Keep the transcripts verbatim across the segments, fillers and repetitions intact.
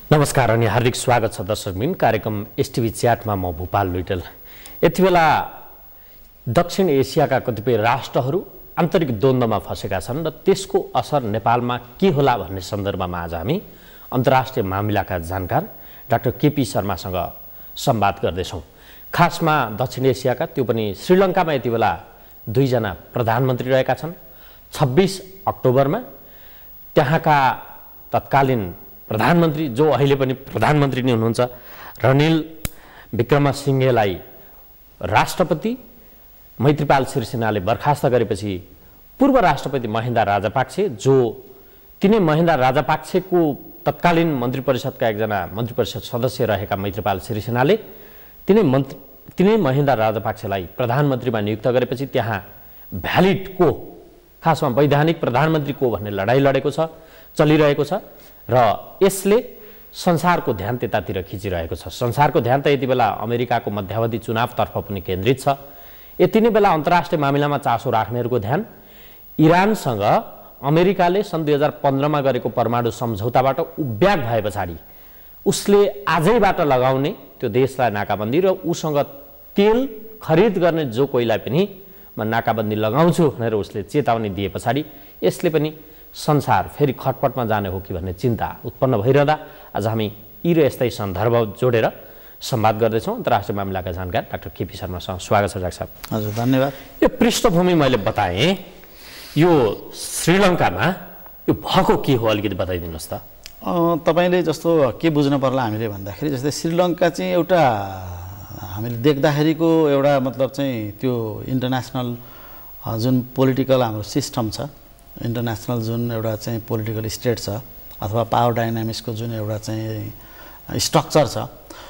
नमस्कार अनि हार्दिक स्वागत छ दर्शकबिन कार्यक्रम एसटिभी च्याटमा म भूपाल लुइटेल। यति बेला दक्षिण एसियाका कतिपय राष्ट्रहरू आन्तरिक द्वन्द्वमा फसेका छन् र त्यसको असर नेपालमा के होला भन्ने सन्दर्भमा आज हामी अन्तर्राष्ट्रिय मामिलाका जानकार डाक्टर केपी शर्मासँग संवाद गर्दैछौँ। खासमा दक्षिण एसियाका त्यो पनि श्रीलङ्कामा यति बेला दुईजना प्रधानमन्त्री रहेका छन्। छब्बिस अक्टोबरमा त्यहाँका तत्कालीन प्रधानमन्त्री जो अहिले पनि प्रधानमन्त्री नै हुनुहुन्छ रनिल विक्रमसिंघेलाई राष्ट्रपति मैत्रीपाल सिरिसेनाले बर्खास्त गरेपछि पूर्व राष्ट्रपति महेन्द्र राजपाक्से जो तिनै महेन्द्र राजपाक्सेको तत्कालीन मन्त्री परिषदका एकजना मन्त्री परिषद सदस्य रहेका मैत्रीपाल सिरिसेनाले तिनै मन्त्री तिनै महेन्द्र राजपाक्सेलाई प्रधानमन्त्रीमा नियुक्त गरेपछि त्यहाँ भ्यालिड को खासमा वैधानिक प्रधानमन्त्री को भन्ने लडाईँ लडेको छ चलिरहेको छ र यसले संसारको ध्यान त्यतातिर खिचिरहेको छ। संसारको ध्यान त यति बेला अमेरिकाको मध्यावधि चुनावतर्फ पनि केन्द्रित छ। यति नै बेला अन्तर्राष्ट्रिय मामिलामा चासो राख्नेहरूको ध्यान इरानसँग अमेरिकाले सन् दुई हजार पन्ध्रमा गरेको परमाणु सम्झौताबाट उभ्याग भए पछाडि उसले आजैबाट लगाउने त्यो देशलाई नाकाबन्दी र उसँग तेल खरिद गर्ने जो कोहीलाई पनि म नाकाबन्दी लगाउँछु भनेर उसले चेतावनी दिए पछाडि यसले पनि संसार फेरि खटपटमा जाने हो कि भन्ने चिन्ता उत्पन्न भइरहँदा आज हामी यी र यस्तै सन्दर्भ जोडेर संवाद गर्दैछौँ। अन्तर्राष्ट्रिय मामिलाका जानकार डाक्टर केपी शर्मासँग स्वागत छ डाक्टर साहब। हजुर धन्यवाद। यो पृष्ठभूमि मैले बताएँ, यो श्रीलङ्कामा यो भएको के हो अलिकति बताइदिनुहोस् त। तपाईँले जस्तो के बुझ्नु पर्ला हामीले भन्दाखेरि जस्तै श्रीलङ्का चाहिँ एउटा हामीले देख्दाखेरिको एउटा मतलब चाहिँ त्यो इन्टरनेसनल जुन पोलिटिकल हाम्रो सिस्टम छ, इन्टरनेसनल जुन एउटा चाहिँ पोलिटिकल स्टेट छ अथवा पावर डाइनामिक्सको जुन एउटा चाहिँ स्ट्रक्चर छ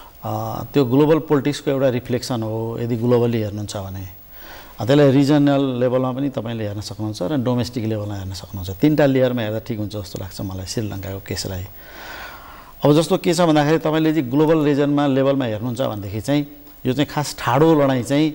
त्यो ग्लोबल पोलिटिक्सको एउटा रिफ्लेक्सन हो यदि ग्लोबली हेर्नुहुन्छ भने। त्यसलाई रिजनल लेभलमा पनि तपाईँले हेर्न सक्नुहुन्छ र डोमेस्टिक लेभलमा हेर्न सक्नुहुन्छ। तिनवटा लेयरमा हेर्दा ठिक हुन्छ जस्तो लाग्छ मलाई श्रीलङ्काको केसलाई। अब जस्तो के छ भन्दाखेरि तपाईँले चाहिँ ग्लोबल रिजनमा लेभलमा हेर्नुहुन्छ भनेदेखि चाहिँ यो चाहिँ खास ठाडो लडाइँ चाहिँ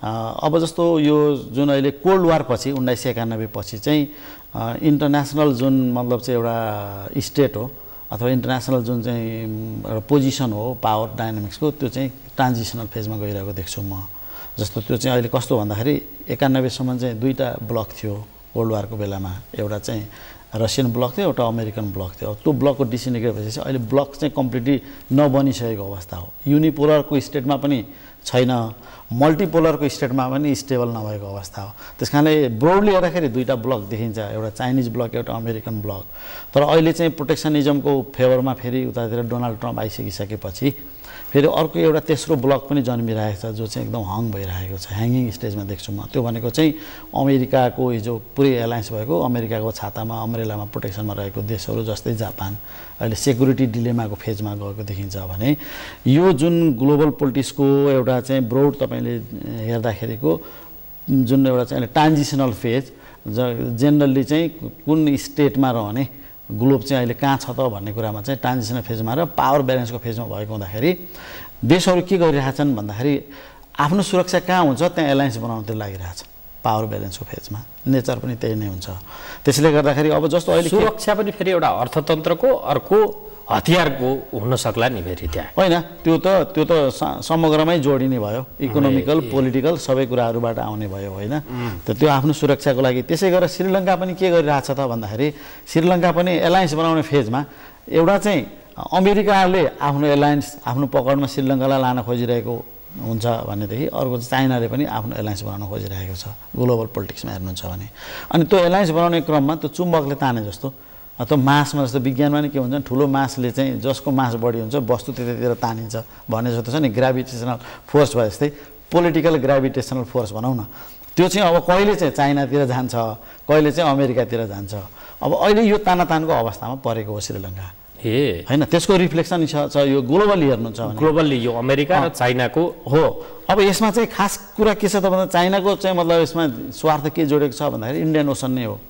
अब जस्तो यो जुन अहिले कोल्ड वार पछि उन्नाइस सय एकानब्बे पछि चाहिँ इन्टरनेसनल जुन मतलब चाहिँ एउटा स्टेट हो अथवा इन्टरनेसनल जुन चाहिँ एउटा पोजिसन हो पावर डाइनामिक्सको त्यो चाहिँ ट्रान्जिसनल फेजमा गइरहेको देख्छु म। जस्तो त्यो चाहिँ अहिले कस्तो भन्दाखेरि एकानब्बेसम्म चाहिँ दुईवटा ब्लक थियो कोल्ड वारको बेलामा, एउटा चाहिँ रसियन ब्लक थियो एउटा अमेरिकन ब्लक थियो। त्यो ब्लकको डिसइन्टिग्रेट भएपछि अहिले ब्लक चाहिँ कम्प्लिटली नबनिसकेको अवस्था हो। युनिपोलरको स्टेटमा पनि छैन, मल्टिपोलरको स्टेटमा पनि स्टेबल नभएको अवस्था हो। त्यस कारणले ब्रोडली हेर्दाखेरि दुईवटा ब्लक देखिन्छ, एउटा चाइनिज ब्लक एउटा अमेरिकन ब्लक। तर अहिले चाहिँ प्रोटेक्सनिजमको फेभरमा फेरि उतातिर डोनाल्ड ट्रम्प आइसकिसकेपछि फेरि अर्को एउटा तेस्रो ब्लक पनि जन्मिरहेको छ जो चाहिँ एकदम हङ भइरहेको छ, ह्याङ्गिङ स्टेजमा देख्छु म। त्यो भनेको चाहिँ अमेरिकाको हिजो पुरै एलायन्स भएको अमेरिकाको छातामा अम्ब्रेलामा प्रोटेक्सनमा रहेको देशहरू जस्तै जापान अहिले सेक्युरिटी डिलेमाको फेजमा गएको देखिन्छ भने यो जुन ग्लोबल पोलिटिक्सको एउटा चाहिँ ब्रोड तपाईँले हेर्दाखेरिको जुन एउटा चाहिँ ट्रान्जिसनल फेज ज जेनरली चाहिँ कुन स्टेटमा रहने ग्लोब चाहिँ अहिले कहाँ छ त भन्ने कुरामा चाहिँ ट्रान्जिसनल फेजमा र पावर ब्यालेन्सको फेजमा भएको हुँदाखेरि देशहरू के गरिरहेछन् भन्दाखेरि आफ्नो सुरक्षा कहाँ हुन्छ त्यहाँ एलायन्स बनाउनुतिर लागिरहेछ पावर ब्यालेन्सको फेजमा। नेचर पनि त्यही नै हुन्छ। त्यसले गर्दाखेरि अब जस्तो अहिले सुरक्षा पनि फेरि एउटा अर्थतन्त्रको अर्को हतियारको हुन सक्ला नि फेरि त्यहाँ होइन। त्यो त त्यो त समग्रमै जोडिने भयो, इकोनोमिकल पोलिटिकल सबै कुराहरूबाट आउने भयो होइन। त त्यो आफ्नो सुरक्षाको लागि त्यसै गरेर श्रीलङ्का पनि के गरिरहेछ त भन्दाखेरि श्रीलङ्का पनि एलायन्स बनाउने फेजमा एउटा चाहिँ अमेरिकाले आफ्नो एलायन्स आफ्नो पकडमा श्रीलङ्कालाई लान खोजिरहेको हुन्छ भनेदेखि अर्को चाहिँ चाइनाले पनि आफ्नो एलायन्स बनाउन खोजिरहेको छ ग्लोबल पोलिटिक्समा हेर्नुहुन्छ भने। अनि त्यो एलायन्स बनाउने क्रममा त्यो चुम्बकले ताने जस्तो त्यो मासमा जस्तो विज्ञानमा नि के हुन्छ ठुलो मासले चाहिँ जसको मास बढी हुन्छ वस्तु त्यतातिर तानिन्छ भन्ने जस्तो छ नि, ग्राभिटेसनल फोर्स भए जस्तै पोलिटिकल ग्राभिटेसनल फोर्स भनौँ न। त्यो चाहिँ अब कहिले चाहिँ चाइनातिर जान्छ कहिले चाहिँ अमेरिकातिर जान्छ। अब अहिले यो तानातानको अवस्थामा परेको हो श्रीलङ्का ए होइन। त्यसको रिफ्लेक्सन छ यो ग्लोबली हेर्नुहुन्छ भने ग्लोबली यो अमेरिका र चाइनाको हो। अब यसमा चाहिँ खास कुरा के छ त भन्दा चाइनाको चाहिँ मतलब यसमा स्वार्थ के जोडेको छ भन्दाखेरि इन्डियन ओसन नै हो।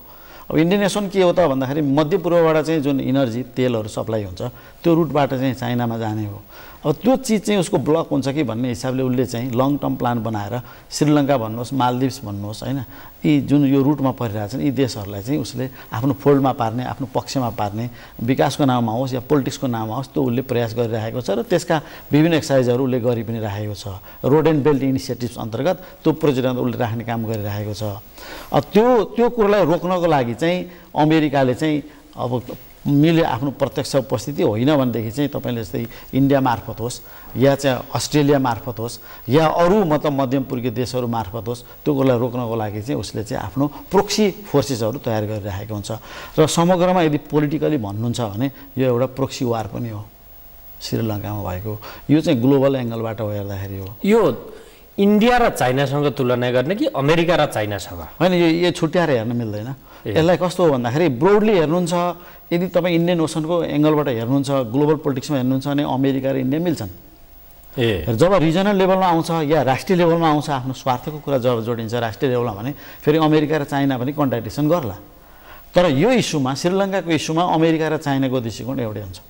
अब इन्डियन ओसन के हो त भन्दाखेरि मध्यपूर्वबाट चाहिँ जुन इनर्जी तेलहरू सप्लाई हुन्छ त्यो रुटबाट चाहिँ चाइनामा जाने हो। अब त्यो चिज चाहिँ उसको ब्लक हुन्छ कि भन्ने हिसाबले उसले चाहिँ लङ टर्म प्लान बनाएर श्रीलङ्का भन्नुहोस्, मालदिभ्स भन्नुहोस् होइन, यी जुन यो रुटमा परिरहेछन् यी देशहरूलाई चाहिँ उसले आफ्नो फोल्डमा पार्ने, आफ्नो पक्षमा पार्ने, विकासको नाममा होस् या पोलिटिक्सको नाममा होस् त्यो उसले प्रयास गरिरहेको छ र त्यसका विभिन्न एक्सर्साइजहरू उसले गरि पनि राखेको छ। रोड एन्ड बेल्ट इनिसिएटिभ्स अन्तर्गत त्यो प्रोजेक्ट उसले राख्ने काम गरिरहेको छ। अब त्यो त्यो कुरोलाई रोक्नको लागि चाहिँ अमेरिकाले चाहिँ अब मिले आफ्नो प्रत्यक्ष उपस्थिति होइन भनेदेखि चाहिँ तपाईँले जस्तै इन्डिया मार्फत होस् या चाहिँ अस्ट्रेलिया मार्फत होस् या अरू मतलब मध्यमपूर्वीय देशहरू मार्फत होस् त्यो कुरोलाई रोक्नको लागि चाहिँ उसले चाहिँ आफ्नो प्रोक्सी फोर्सेसहरू तयार गरिरहेको हुन्छ। र समग्रमा यदि पोलिटिकली भन्नुहुन्छ भने यो एउटा प्रोक्सी वार पनि हो श्रीलङ्कामा भएको। यो चाहिँ ग्लोबल एङ्गलबाट हेर्दाखेरि हो। यो इन्डिया र चाइनासँग तुलना गर्ने कि अमेरिका र चाइनासँग होइन, यो यो छुट्याएर हेर्न मिल्दैन। यसलाई कस्तो हो भन्दाखेरि ब्रोडली हेर्नुहुन्छ यदि तपाईँ इन्डियन ओसनको एङ्गलबाट हेर्नुहुन्छ, ग्लोबल पोलिटिक्समा हेर्नुहुन्छ भने अमेरिका र इन्डिया मिल्छन्। ए जब रिजनल लेभलमा आउँछ या राष्ट्रिय लेभलमा आउँछ, आफ्नो स्वार्थको कुरा जब जोडिन्छ राष्ट्रिय लेभलमा भने फेरि अमेरिका र चाइना पनि कन्ट्राडिक्सन गर्ला। तर यो इस्युमा श्रीलङ्काको इस्युमा अमेरिका र चाइनाको दृष्टिकोण एउटै हुन्छ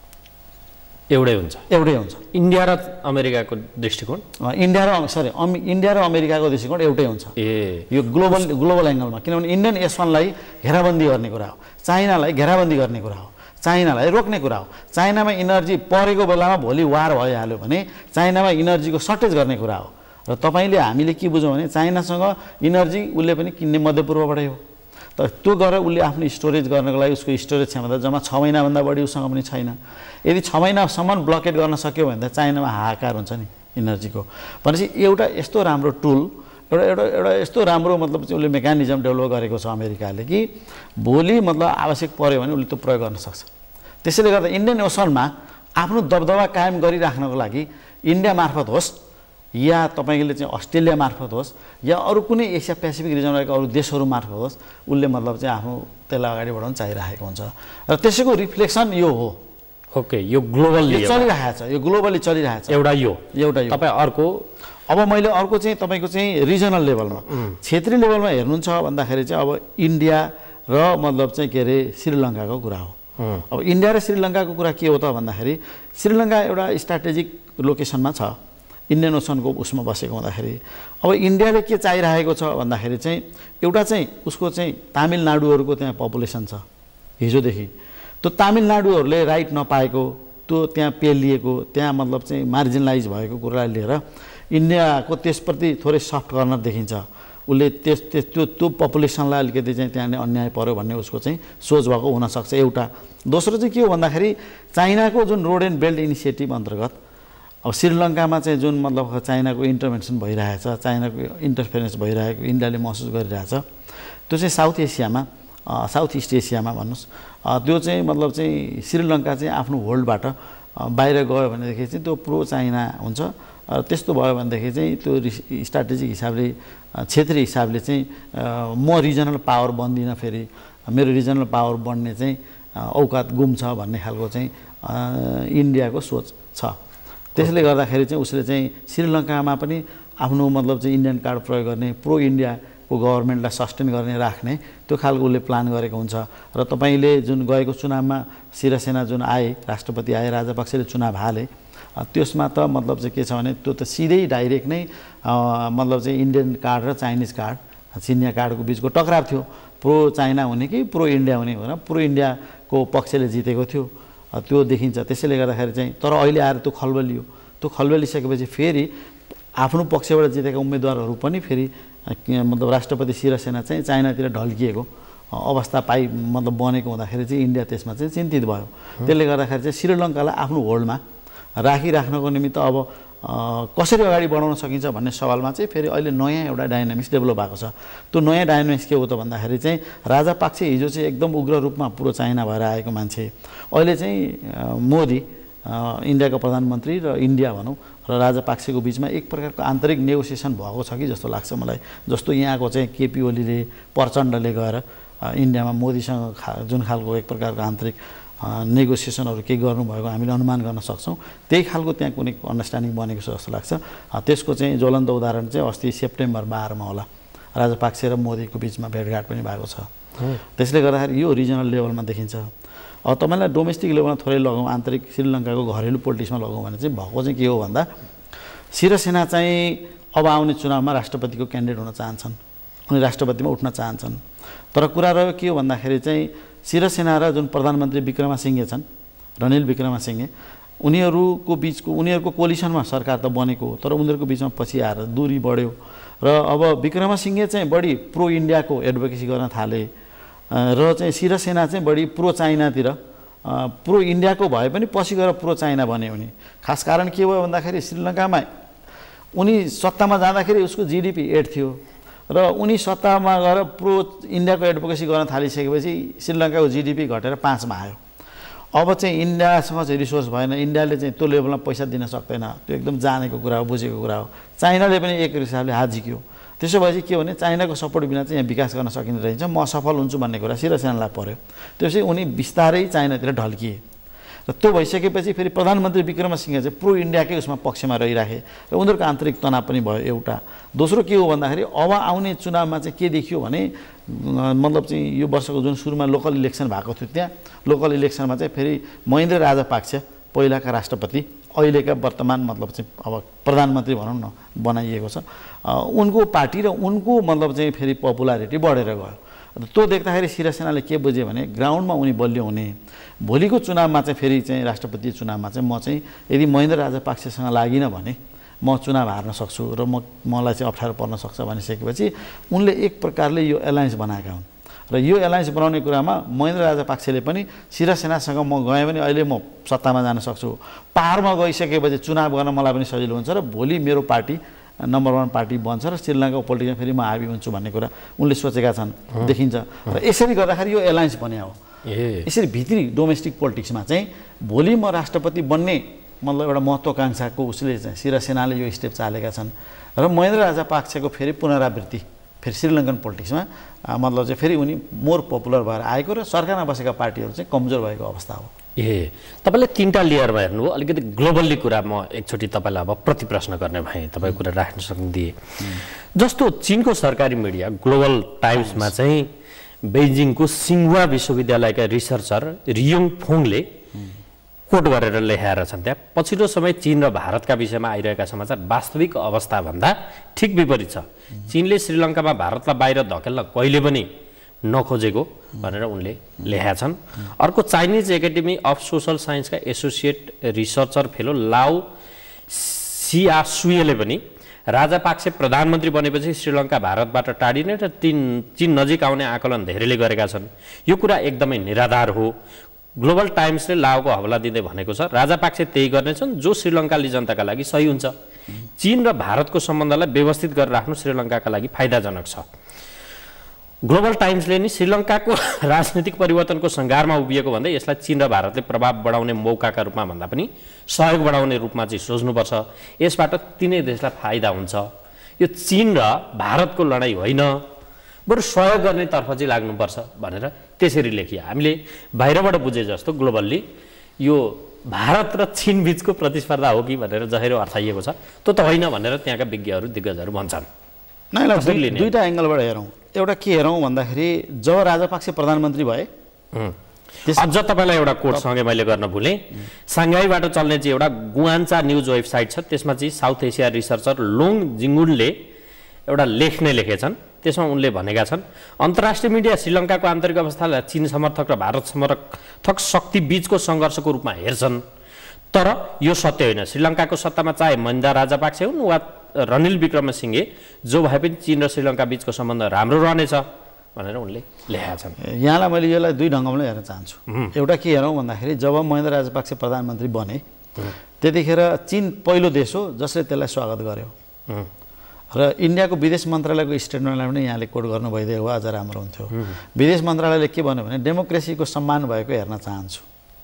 एउटै हुन्छ एउटै हुन्छ इन्डिया र अमेरिकाको दृष्टिकोण इन्डिया र सरी अमे इन्डिया र अमेरिकाको दृष्टिकोण एउटै हुन्छ। ए यो ग्लोबल ग्लोबल एङ्गलमा, किनभने इन्डियन एस वानलाई घेराबन्दी गर्ने कुरा हो, चाइनालाई घेराबन्दी गर्ने कुरा हो, चाइनालाई रोक्ने कुरा हो। चाइनामा इनर्जी परेको बेलामा भोलि वार भइहाल्यो भने चाइनामा इनर्जीको सर्टेज गर्ने कुरा हो। र तपाईँले हामीले के बुझौँ भने चाइनासँग इनर्जी उसले पनि किन्ने मध्यपूर्वबाटै हो। तर त्यो गरेर उसले आफ्नो स्टोरेज गर्नको लागि उसको स्टोरेज क्षमता जम्मा छ महिनाभन्दा बढी उसँग पनि छैन। यदि छ महिनासम्म ब्लकेट गर्न सक्यो भने त चाइनामा हाहाकार हुन्छ नि इनर्जीको। भनेपछि एउटा यस्तो राम्रो टुल, एउटा एउटा एउटा यस्तो राम्रो मतलब चाहिँ उसले मेकानिजम डेभलप गरेको छ अमेरिकाले कि भोलि मतलब आवश्यक पऱ्यो भने उसले त्यो प्रयोग गर्न सक्छ। त्यसैले गर्दा इन्डियन ओसनमा आफ्नो दबदबा कायम गरिराख्नको लागि इन्डिया मार्फत होस् या तपाईँले चाहिँ अस्ट्रेलिया मार्फत होस् या अरू कुनै एसिया पेसिफिक रिजनमा रहेको अरू देशहरू मार्फत होस् उसले मतलब चाहिँ आफ्नो त्यसलाई अगाडि बढाउन चाहिरहेको हुन्छ। र त्यसैको रिफ्लेक्सन यो हो। ओके, यो ग्लोबली चलिरहेको छ, यो ग्लोबली चलिरहेको छ। एउटा यो एउटा यो तपाईँ अर्को अब मैले अर्को चाहिँ तपाईँको चाहिँ रिजनल लेभलमा क्षेत्रीय लेभलमा हेर्नुहुन्छ भन्दाखेरि चाहिँ अब इन्डिया र मतलब चाहिँ के अरे श्रीलङ्काको कुरा हो। अब इन्डिया र श्रीलङ्काको कुरा के हो त भन्दाखेरि श्रीलङ्का एउटा स्ट्राटेजिक लोकेसनमा छ इन्डियन ओसनको उसमा बसेको हुँदाखेरि। अब इन्डियाले के चाहिरहेको छ भन्दाखेरि चाहिँ एउटा चाहिँ उसको चाहिँ तामिलनाडुहरूको त्यहाँ पपुलेसन छ हिजोदेखि, त्यो तामिलनाडुहरूले राइट नपाएको, त्यो त्यहाँ पेलिएको, त्यहाँ मतलब चाहिँ मार्जिनलाइज भएको कुरालाई लिएर इन्डियाको त्यसप्रति थोरै सफ्ट कर्नर देखिन्छ। उसले त्यस त्यस त्यो त्यो पपुलेसनलाई अलिकति चाहिँ त्यहाँनिर अन्याय पर्यो भन्ने उसको चाहिँ सोच भएको हुनसक्छ एउटा। दोस्रो चाहिँ के हो भन्दाखेरि चाइनाको जुन रोड एन्ड बेल्ट इनिसिएटिभ अन्तर्गत अब श्रीलङ्कामा चाहिँ जुन मतलब चाइनाको इन्टरभेन्सन भइरहेछ, चाइनाको इन्टरफेरेन्स भइरहेको इन्डियाले महसुस गरिरहेछ, त्यो चाहिँ साउथ एसियामा साउथ इस्ट एसियामा भन्नुहोस् त्यो चाहिँ मतलब चाहिँ श्रीलङ्का चाहिँ आफ्नो होल्डबाट बाहिर गयो भनेदेखि चाहिँ त्यो प्रो चाइना हुन्छ। त्यस्तो भयो भनेदेखि चाहिँ त्यो स्ट्राटेजिक हिसाबले क्षेत्रीय हिसाबले चाहिँ म रिजनल पावर बन्दिनँ, फेरि मेरो रिजनल पावर बढ्ने चाहिँ औकात गुम छ भन्ने खालको चाहिँ इन्डियाको सोच छ। त्यसले गर्दाखेरि चाहिँ उसले चाहिँ श्रीलङ्कामा पनि आफ्नो मतलब चाहिँ इन्डियन कार्ड प्रयोग गर्ने, प्रो इन्डियाको गभर्मेन्टलाई सस्टेन गर्ने राख्ने त्यो खालको उसले प्लान गरेको हुन्छ। र तपाईँले जुन गएको चुनावमा शिवसेना जुन आए, राष्ट्रपति आए, राजापक्षले चुनाव हाले, त्यसमा त मतलब चाहिँ के छ भने त्यो त सिधै डाइरेक्ट नै मतलब चाहिँ इन्डियन कार्ड र चाइनिज कार्ड, चिनिया कार्डको बिचको टक्राव थियो। प्रो चाइना हुने कि प्रो इन्डिया हुने भनेर प्रो इन्डियाको पक्षले जितेको थियो, त्यो देखिन्छ। त्यसैले गर्दाखेरि चाहिँ तर अहिले आएर त्यो खलबलियो, त्यो खलबलिसकेपछि फेरि आफ्नो पक्षबाट जितेका उम्मेदवारहरू पनि फेरि मतलब राष्ट्रपति शिवसेना चाहिँ चाइनातिर ढल्किएको अवस्था पाइ मतलब बनेको हुँदाखेरि चाहिँ इन्डिया त्यसमा चाहिँ चिन्तित भयो। त्यसले गर्दाखेरि चाहिँ श्रीलङ्कालाई आफ्नो होल्डमा राखिराख्नको निमित्त अब कसरी अगाडि बढाउन सकिन्छ भन्ने सवालमा चाहिँ फेरि अहिले नयाँ एउटा डाइनामिक्स डेभलप भएको छ। त्यो नयाँ डाइनामिक्स के हो त भन्दाखेरि चाहिँ राजापाक्से हिजो चाहिँ एकदम उग्र रूपमा पुरो चाइना भएर आएको मान्छे, अहिले चाहिँ मोदी इन्डियाको प्रधानमन्त्री र इन्डिया भनौँ र राजापाक्सेको बिचमा एक प्रकारको आन्तरिक नेगोसिएसन भएको छ कि जस्तो लाग्छ मलाई। जस्तो यहाँको चाहिँ केपी ओलीले प्रचण्डले गएर इन्डियामा मोदीसँग खा जुन खालको एक प्रकारको आन्तरिक नेगोसिएसनहरू केही गर्नुभएको हामीले अनुमान गर्न सक्छौँ, त्यही खालको त्यहाँ कुनै अन्डरस्ट्यान्डिङ बनेको छ जस्तो लाग्छ। त्यसको चाहिँ ज्वलन्त उदाहरण चाहिँ अस्ति सेप्टेम्बर बाह्रमा होला राजापाक्से र मोदीको बिचमा भेटघाट पनि भएको छ। त्यसले गर्दाखेरि यो रिजनल लेभलमा देखिन्छ। अब तपाईँलाई डोमेस्टिक लेभलमा थोरै लगाउँ, आन्तरिक श्रीलङ्काको घरेलु पोलिटिक्समा लगाउँ भने चाहिँ भएको चाहिँ के हो भन्दा शिवसेना चाहिँ अब आउने चुनावमा राष्ट्रपतिको क्यान्डिडेट हुन चाहन्छन्, उनी राष्ट्रपतिमा उठ्न चाहन्छन्। तर कुरा रह्यो के हो भन्दाखेरि चाहिँ शिवसेना र जुन प्रधानमन्त्री विक्रमसिंघे छन्, रनिल विक्रमसिंघे, उनीहरूको बिचको उनीहरूको कोलिसनमा सरकार त बनेको, तर उनीहरूको बिचमा पछि आएर दूरी बढ्यो र अब विक्रमसिंघे चाहिँ बढी प्रो इन्डियाको एडभोकेसी गर्न थाले र चाहिँ शिवसेना चाहिँ बढी प्रो चाइनातिर, प्रो इन्डियाको भए पनि पछि गएर प्रो चाइना बने उनी। खास कारण के भयो भन्दाखेरि श्रीलङ्कामा उनी सत्तामा जाँदाखेरि उसको जिडिपी एट थियो र उनी सत्तामा गएर प्रो इन्डियाको एडभोकेसी गर्न थालिसकेपछि श्रीलङ्काको जिडिपी घटेर पाँचमा आयो। अब चाहिँ इन्डियासँग चाहिँ रिसोर्स भएन, इन्डियाले चाहिँ त्यो लेभलमा पैसा दिन सक्दैन, त्यो एकदम जानेको कुरा हो, बुझेको कुरा हो। चाइनाले पनि एक हिसाबले हात झिक्यो। त्यसो भएपछि के भने चाइनाको सपोर्ट बिना चाहिँ यहाँ विकास गर्न सकिने रहेछ, म सफल हुन्छु भन्ने कुरा शिवसेनालाई पर्यो। त्यसपछि उनी बिस्तारै चाइनातिर ढल्किए र त्यो भइसकेपछि फेरि प्रधानमन्त्री विक्रमसिंघे चाहिँ प्रो इन्डियाकै उसमा पक्षमा रहिराखे र उनीहरूको आन्तरिक तनाव पनि भयो एउटा। दोस्रो के हो भन्दाखेरि अब आउने चुनावमा चाहिँ के देखियो भने मतलब चाहिँ यो वर्षको जुन सुरुमा लोकल इलेक्सन भएको थियो, त्यहाँ लोकल इलेक्सनमा चाहिँ फेरि महेन्द्र राजापाक्से पहिलाका राष्ट्रपति, अहिलेका वर्तमान मतलब चाहिँ अब प्रधानमन्त्री भनौँ न बनाइएको छ, उनको पार्टी र उनको मतलब चाहिँ फेरि पपुलारिटी बढेर गयो। त्यो देख्दाखेरि शिवसेनाले के बुझ्यो भने ग्राउन्डमा उनी बलियो हुने, भोलिको चुनावमा चाहिँ फेरि चाहिँ राष्ट्रपति चुनावमा चाहिँ म चाहिँ यदि महेन्द्र राजापाक्सेसँग लागिनँ भने म चुनाव हार्न सक्छु र म मलाई चाहिँ अप्ठ्यारो पर्न सक्छ भनिसकेपछि उनले एक प्रकारले यो एलायन्स बनाएका हुन् र यो एलायन्स बनाउने कुरामा महेन्द्र राजापाक्सेले पनि शिवसेनासँग म गएँ भने अहिले म सत्तामा जान सक्छु, पाहाडमा गइसकेपछि चुनाव गर्न मलाई पनि सजिलो हुन्छ र भोलि मेरो पार्टी नम्बर वान पार्टी बन्छ र श्रीलङ्काको पोलिटिक्समा फेरि म हाबी हुन्छु भन्ने कुरा उनले सोचेका छन् देखिन्छ। र यसरी गर्दाखेरि यो एलायन्स बन्या हो। यसरी भित्री डोमेस्टिक पोलिटिक्समा चाहिँ भोलि म राष्ट्रपति बन्ने मतलब एउटा महत्त्वाकांक्षाको उसले चाहिँ शिवसेनाले यो स्टेप चालेका छन् र महेन्द्र राजापाक्सेको फेरि पुनरावृत्ति फेरि श्रीलङ्कन पोलिटिक्समा मतलब चाहिँ फेरि उनी मोर पपुलर भएर आएको र सरकारमा बसेका पार्टीहरू चाहिँ कमजोर भएको अवस्था हो। ए तपाईँले तिनवटा लेयरमा हेर्नुभयो, अलिकति ग्लोबल्ली कुरा म एकचोटि तपाईँलाई अब प्रति प्रश्न गर्ने भएँ, तपाईँको कुरा राख्न सक्दिए। जस्तो चिनको सरकारी मिडिया ग्लोबल टाइम्समा चाहिँ बेजिङको सिङ्हुवा विश्वविद्यालयका रिसर्चर रियोङ फोङले कोट गरेर लेखाएर छन्, त्यहाँ पछिल्लो समय चीन र भारतका विषयमा आइरहेका समाचार वास्तविक अवस्थाभन्दा ठिक विपरीत छ। चीनले श्रीलङ्कामा भारतलाई बाहिर धकेल्न कहिले पनि नखोजेको भनेर उनले लेखेका छन्। अर्को चाइनिज एकाडेमी अफ सोसल साइन्सका एसोसिएट रिसर्चर फेलो लाओ सिआसुएले पनि राजापाक्से प्रधानमन्त्री बनेपछि श्रीलङ्का भारतबाट टाढिने र तीन चीन नजिक आउने आकलन धेरैले गरेका छन्। यो कुरा एकदमै निराधार हो। ग्लोबल टाइम्सले लाओको हवाला दिँदै भनेको छ राजापाक्से त्यही गर्नेछन् जो श्रीलङ्काली जनताका लागि सही हुन्छ। चीन र भारतको सम्बन्धलाई व्यवस्थित गरेर राख्नु श्रीलङ्काका लागि फाइदाजनक छ। ग्लोबल टाइम्सले नि श्रीलङ्काको राजनीतिक परिवर्तनको सङ्घारमा उभिएको भन्दै यसलाई चीन र भारतले प्रभाव बढाउने मौकाका रूपमा भन्दा पनि सहयोग बढाउने रूपमा चाहिँ सोच्नुपर्छ। यसबाट तिनै देशलाई फाइदा हुन्छ। यो चीन र भारतको लडाइँ होइन, बरु सहयोग गर्नेतर्फ चाहिँ लाग्नुपर्छ भनेर त्यसरी लेखियो। हामीले बाहिरबाट बुझे जस्तो ग्लोबल्ली यो भारत र चीन बिचको प्रतिस्पर्धा हो कि भनेर जहेरो अर्थाइएको छ, त्यो त होइन भनेर त्यहाँका विज्ञहरू दिग्गजहरू भन्छन्। नै दुईवटा एङ्गलबाट हेरौँ। एउटा के हेरौँ भन्दाखेरि जब राजापाक्से प्रधानमन्त्री भए, अझ तपाईँलाई एउटा कोटसँगै मैले गर्न भुलेँ, साङ्घाईबाट चल्ने चाहिँ एउटा गुआन्चा न्युज वेबसाइट छ, त्यसमा चाहिँ साउथ एसिया रिसर्चर लोङ जिङ्गुनले एउटा लेख नै लेखेछन्। त्यसमा उनले भनेका छन् अन्तर्राष्ट्रिय मिडिया श्रीलङ्काको आन्तरिक अवस्थालाई चीन समर्थक र भारत समर्थक शक्ति बीचको सङ्घर्षको रूपमा हेर्छन्, तर यो सत्य होइन। श्रीलङ्काको सत्तामा चाहे महेन्द्र राजापाक्से हुन् वा रनिल विक्रमसिंघे, जो भए पनि चीन र श्रीलङ्का बिचको सम्बन्ध राम्रो रहनेछ भनेर उनले लेखेका छन्। यहाँलाई मैले यसलाई दुई ढङ्गमा हेर्न चाहन्छु। एउटा के हेरौँ भन्दाखेरि जब महेन्द्र राजापाक्से प्रधानमन्त्री बने त्यतिखेर चीन पहिलो देश हो जसले त्यसलाई स्वागत गर्यो र इन्डियाको विदेश मन्त्रालयको स्टेटमेन्टलाई पनि यहाँले कोट गर्नु भइदिएको भए अझ राम्रो हुन्थ्यो। विदेश मन्त्रालयले के भन्यो भने डेमोक्रेसीको सम्मान भएको हेर्न चाहन्छु।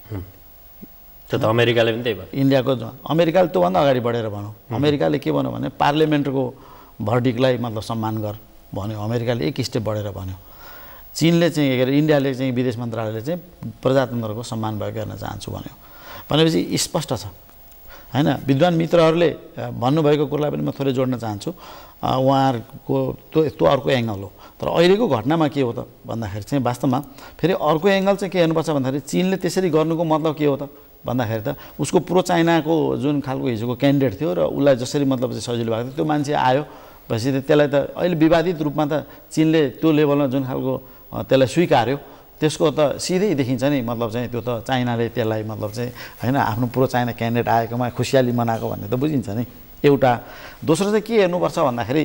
त्यो त अमेरिकाले पनि त्यही भयो। इन्डियाको अमेरिकाले त्योभन्दा अगाडि बढेर भनौँ, अमेरिकाले के भन्यो भने पार्लियामेन्टको भर्डिकलाई मतलब सम्मान गर भन्यो, अमेरिकाले एक स्टेप बढेर भन्यो। चीनले चाहिँ के अरे इन्डियाले चाहिँ विदेश मन्त्रालयले चाहिँ प्रजातन्त्रको सम्मान भएको हेर्न चाहन्छु भन्यो। भनेपछि स्पष्ट छ हैन। विद्वान मित्रहरूले भन्नुभएको कुरालाई पनि म थोरै जोड्न चाहन्छु। उहाँहरूको त्यो त्यो अर्को एङ्गल हो। तर अहिलेको घटनामा के हो त भन्दाखेरि चाहिँ वास्तवमा फेरि अर्को एङ्गल चाहिँ के हेर्नुपर्छ भन्दाखेरि चीनले त्यसरी गर्नुको मतलब के हो त भन्दाखेरि त उसको प्रो चाइनाको जुन खालको हिजोको क्यान्डिडेट थियो र उसलाई जसरी मतलब चाहिँ सजिलो भएको थियो त्यो मान्छे आयो भएपछि त्यसलाई त अहिले विवादित रूपमा त चीनले त्यो लेभलमा जुन खालको त्यसलाई स्वीकार्यो त्यसको त सिधै देखिन्छ नि मतलब चाहिँ त्यो त चाइनाले त्यसलाई मतलब चाहिँ हैन आफ्नो प्रो चाइना क्यान्डिडेट आएकोमा खुसियाली मनाएको भन्ने त बुझिन्छ नि एउटा। दोस्रो चाहिँ के हेर्नुपर्छ भन्दाखेरि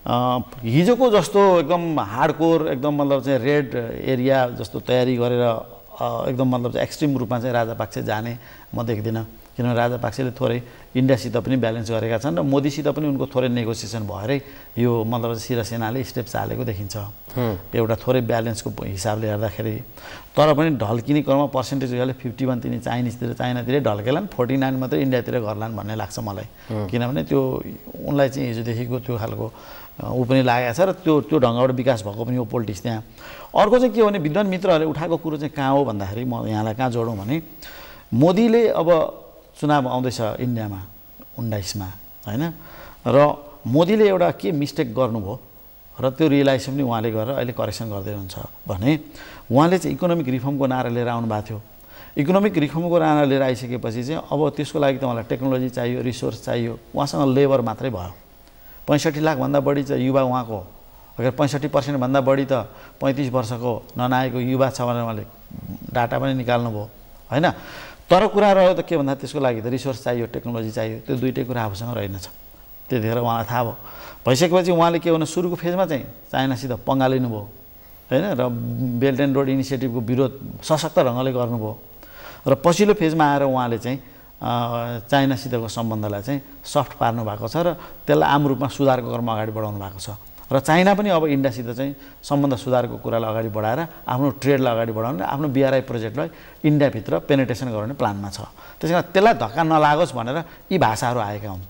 हिजोको जस्तो एकदम हार्डकोर एकदम मतलब चाहिँ रेड एरिया जस्तो तयारी गरेर एकदम मतलब चाहिँ एक्सट्रिम रूपमा चाहिँ राजापाक्से जाने म देख्दिनँ। किनभने राजापाक्सेले थोरै इन्डियासित पनि ब्यालेन्स गरेका छन् र मोदीसित पनि उनको थोरै नेगोसिएसन भएरै यो मतलब शिवसेनाले स्टेप चालेको देखिन्छ एउटा थोरै ब्यालेन्सको हिसाबले हेर्दाखेरि। तर पनि ढल्किने क्रममा पर्सेन्टेज गले फिफ्टी वान तिनी चाइनिजतिर चाइनातिरै ढल्केलान्, फोर्टी नाइन मात्रै इन्डियातिर गर्लान् भन्ने लाग्छ मलाई। किनभने त्यो उनलाई चाहिँ हिजोदेखिको त्यो खालको ऊ पनि लागेको छ र त्यो त्यो ढङ्गबाट विकास भएको पनि हो पोलिटिक्स त्यहाँ। अर्को चाहिँ के हो भने विद्वान मित्रहरूले उठाएको कुरो चाहिँ कहाँ हो भन्दाखेरि म यहाँलाई कहाँ जोडौँ भने मोदीले अब चुनाव आउँदैछ इन्डियामा उन्नाइसमा हैन र मोदीले एउटा के मिस्टेक गर्नुभयो र त्यो रियलाइज पनि उहाँले गरेर अहिले करेक्सन गर्दै हुनुहुन्छ भने उहाँले चाहिँ इकोनोमिक रिफर्मको नारा लिएर आउनु भएको थियो। इकोनोमिक रिफर्मको नारा लिएर आइसकेपछि चाहिँ अब त्यसको लागि त उहाँलाई टेक्नोलोजी चाहियो, रिसोर्स चाहियो, उहाँसँग लेबर मात्रै भयो। पैँसठी लाखभन्दा बढी चाहिँ युवा उहाँको, अगर पैँसठी पर्सेन्टभन्दा बढी त पैँतिस वर्षको ननाएको युवा छ भनेर उहाँले डाटा पनि निकाल्नुभयो हैन। तर कुरा रह्यो त के भन्दा त्यसको लागि त रिसोर्स चाहियो, टेक्नोलोजी चाहियो, त्यो दुइटै कुरा आफूसँग रहेनछ। त्यतिखेर उहाँलाई थाहा भयो। भइसकेपछि उहाँले के भन्नु सुरुको फेजमा चाहिँ चाइनासित पङ्गालिनु भयो हैन र बेल्ट एन्ड रोड इनिसिएटिभको विरोध सशक्त ढङ्गले गर्नुभयो र पछिल्लो फेजमा आएर उहाँले चाहिँ चाइनासितको सम्बन्धलाई चाहिँ सफ्ट पार्नु भएको छ र त्यसलाई आम रूपमा सुधारको क्रममा अगाडि बढाउनु भएको छ र चाइना पनि अब इन्डियासित चाहिँ सम्बन्ध सुधारको कुरालाई अगाडि बढाएर आफ्नो ट्रेडलाई अगाडि बढाउने आफ्नो बिआरआई प्रोजेक्टलाई इन्डियाभित्र पेनिट्रेसन गराउने प्लानमा छ। त्यसै कारण त्यसलाई धक्का नलागोस् भनेर यी भाषाहरू आएका हुन्।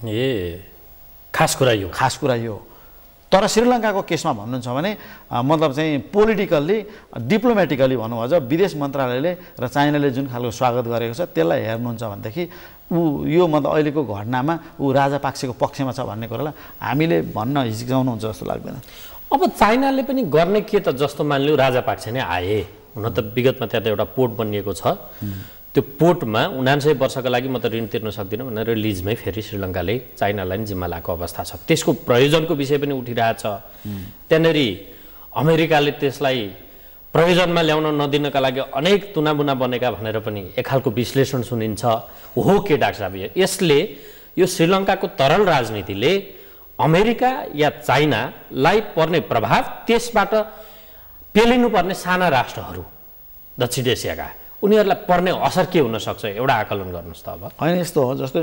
ए खास कुरा यो खास कुरा यो। तर श्रीलङ्काको केसमा भन्नुहुन्छ भने मतलब चाहिँ पोलिटिकल्ली डिप्लोमेटिकली भनौँ अझ विदेश मन्त्रालयले र चाइनाले जुन खालको स्वागत गरेको छ त्यसलाई हेर्नुहुन्छ भनेदेखि ऊ यो मतलब अहिलेको घटनामा ऊ राजापाक्सेको पक्षमा छ भन्ने कुरालाई हामीले भन्न हिचकिचाउनुहुन्छ जस्तो लाग्दैन। अब चाइनाले पनि गर्ने के त जस्तो मानिलियो राजापाक्से नै आए, हुन त विगतमा त्यहाँ त एउटा पोर्ट बनिएको छ, त्यो पोर्टमा उनान्सय वर्षको लागि म त ऋण तिर्न सक्दिनँ भनेर लिजमै फेरि श्रीलङ्काले चाइनालाई जिम्मा लगाएको अवस्था छ। त्यसको प्रयोजनको विषय पनि उठिरहेछ। त्यहाँनिर अमेरिकाले त्यसलाई प्रयोजनमा ल्याउन नदिनका लागि अनेक तुनाबुना बनेका भनेर पनि एक खालको विश्लेषण सुनिन्छ। हो के डाक्टर साहब, यसले यो श्रीलङ्काको तरल राजनीतिले अमेरिका या चाइनालाई पर्ने प्रभाव त्यसबाट पेलिनुपर्ने साना राष्ट्रहरू दक्षिण एसियाका उनीहरूलाई पर्ने असर के हुन सक्छ एउटा आकलन गर्नुहोस् त। अब होइन यस्तो हो जस्तै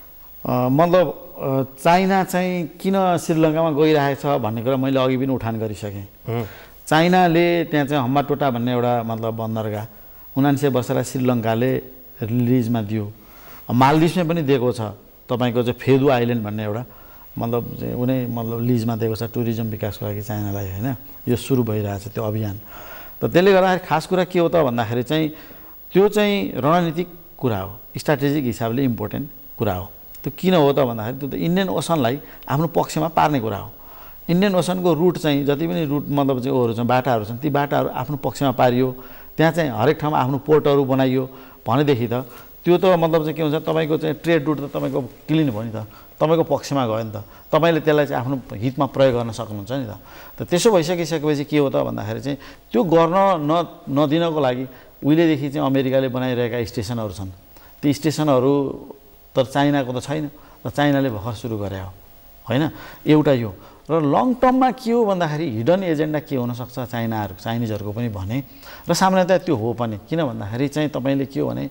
मतलब चाइना चाहिँ किन श्रीलङ्कामा गइरहेको छ भन्ने कुरा मैले अघि पनि उठान गरिसकेँ। चाइनाले त्यहाँ चाहिँ हम्बाटोटा भन्ने एउटा मतलब बन्दरगाह उनान्सय वर्षलाई श्रीलङ्काले रिलिजमा दियो। मालदिभ्समा पनि दिएको छ तपाईँको चाहिँ फेदु आइल्यान्ड भन्ने एउटा मतलब चाहिँ उनी मतलब लिजमा दिएको छ टुरिज्म विकासको लागि चाइनालाई होइन। यो सुरु भइरहेछ त्यो अभियान। त त्यसले गर्दाखेरि खास कुरा के हो त भन्दाखेरि चाहिँ त्यो चाहिँ रणनीतिक कुरा हो, स्ट्राटेजिक हिसाबले इम्पोर्टेन्ट कुरा हो। त्यो किन हो त भन्दाखेरि त्यो त इन्डियन ओसनलाई आफ्नो पक्षमा पार्ने कुरा हो। इन्डियन ओसनको रुट चाहिँ जति पनि रुट मतलब चाहिँ ओहरू छन् बाटाहरू छन् ती बाटाहरू आफ्नो पक्षमा पारियो, त्यहाँ चाहिँ हरेक ठाउँमा आफ्नो पोर्टहरू बनाइयो भनेदेखि त त्यो त मतलब चाहिँ के हुन्छ तपाईँको चाहिँ ट्रेड रुट त तपाईँको क्लिन भयो नि त, तपाईँको पक्षमा गयो नि त, तपाईँले त्यसलाई चाहिँ आफ्नो हितमा प्रयोग गर्न सक्नुहुन्छ नि त। त त्यसो भइसकिसकेपछि के हो त भन्दाखेरि चाहिँ त्यो गर्न न नदिनको लागि उहिलेदेखि चाहिँ अमेरिकाले बनाइरहेका स्टेसनहरू छन्। ती स्टेसनहरू त चाइनाको त छैन, र चाइनाले भर्खर सुरु गरे हो होइन। एउटा यो र लङ टर्ममा के हो भन्दाखेरि हिडन एजेन्डा के हुनसक्छ चाइनाहरू चाइनिजहरूको पनि भने र सामान्यतया त्यो हो पनि। किन भन्दाखेरि चाहिँ तपाईँले के हो भने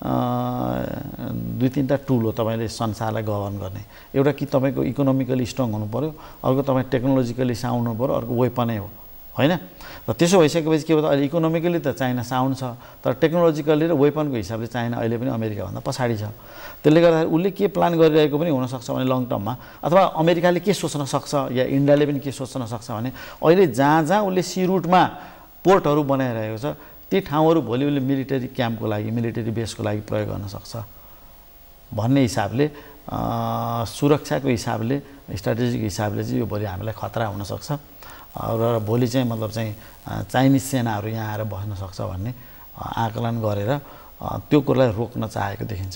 दुई तिनवटा टुल हो तपाईँले संसारलाई गभर्न गर्ने। एउटा कि तपाईँको इकोनोमिकली स्ट्रङ हुनु पऱ्यो, अर्को तपाईँ टेक्नोलोजिकली साउन्ड हुनु पऱ्यो, अर्को वेपनै हो होइन। र त्यसो भइसकेपछि के हो त अहिले इकोनोमिकली त चाइना साउन्ड छ तर टेक्नोलोजिकली र वेपनको हिसाबले चाइना अहिले पनि अमेरिकाभन्दा पछाडि छ। त्यसले गर्दाखेरि उसले के प्लान गरिरहेको पनि हुनसक्छ भने लङ टर्ममा, अथवा अमेरिकाले के सोच्न सक्छ या इन्डियाले पनि के सोच्न सक्छ भने अहिले जहाँ जहाँ उसले सी रुटमा पोर्टहरू बनाइरहेको छ ती ठाउँहरू भोलि उसले मिलिटरी क्याम्पको लागि मिलिटरी बेसको लागि प्रयोग गर्न सक्छ भन्ने हिसाबले सुरक्षाको हिसाबले स्ट्राटेजिक हिसाबले चाहिँ यो भोलि हामीलाई खतरा हुनसक्छ र भोलि चाहिँ मतलब चाहिँ चाइनिज सेनाहरू यहाँ आएर बस्न सक्छ भन्ने आकलन गरेर त्यो कुरालाई रोक्न चाहेको देखिन्छ।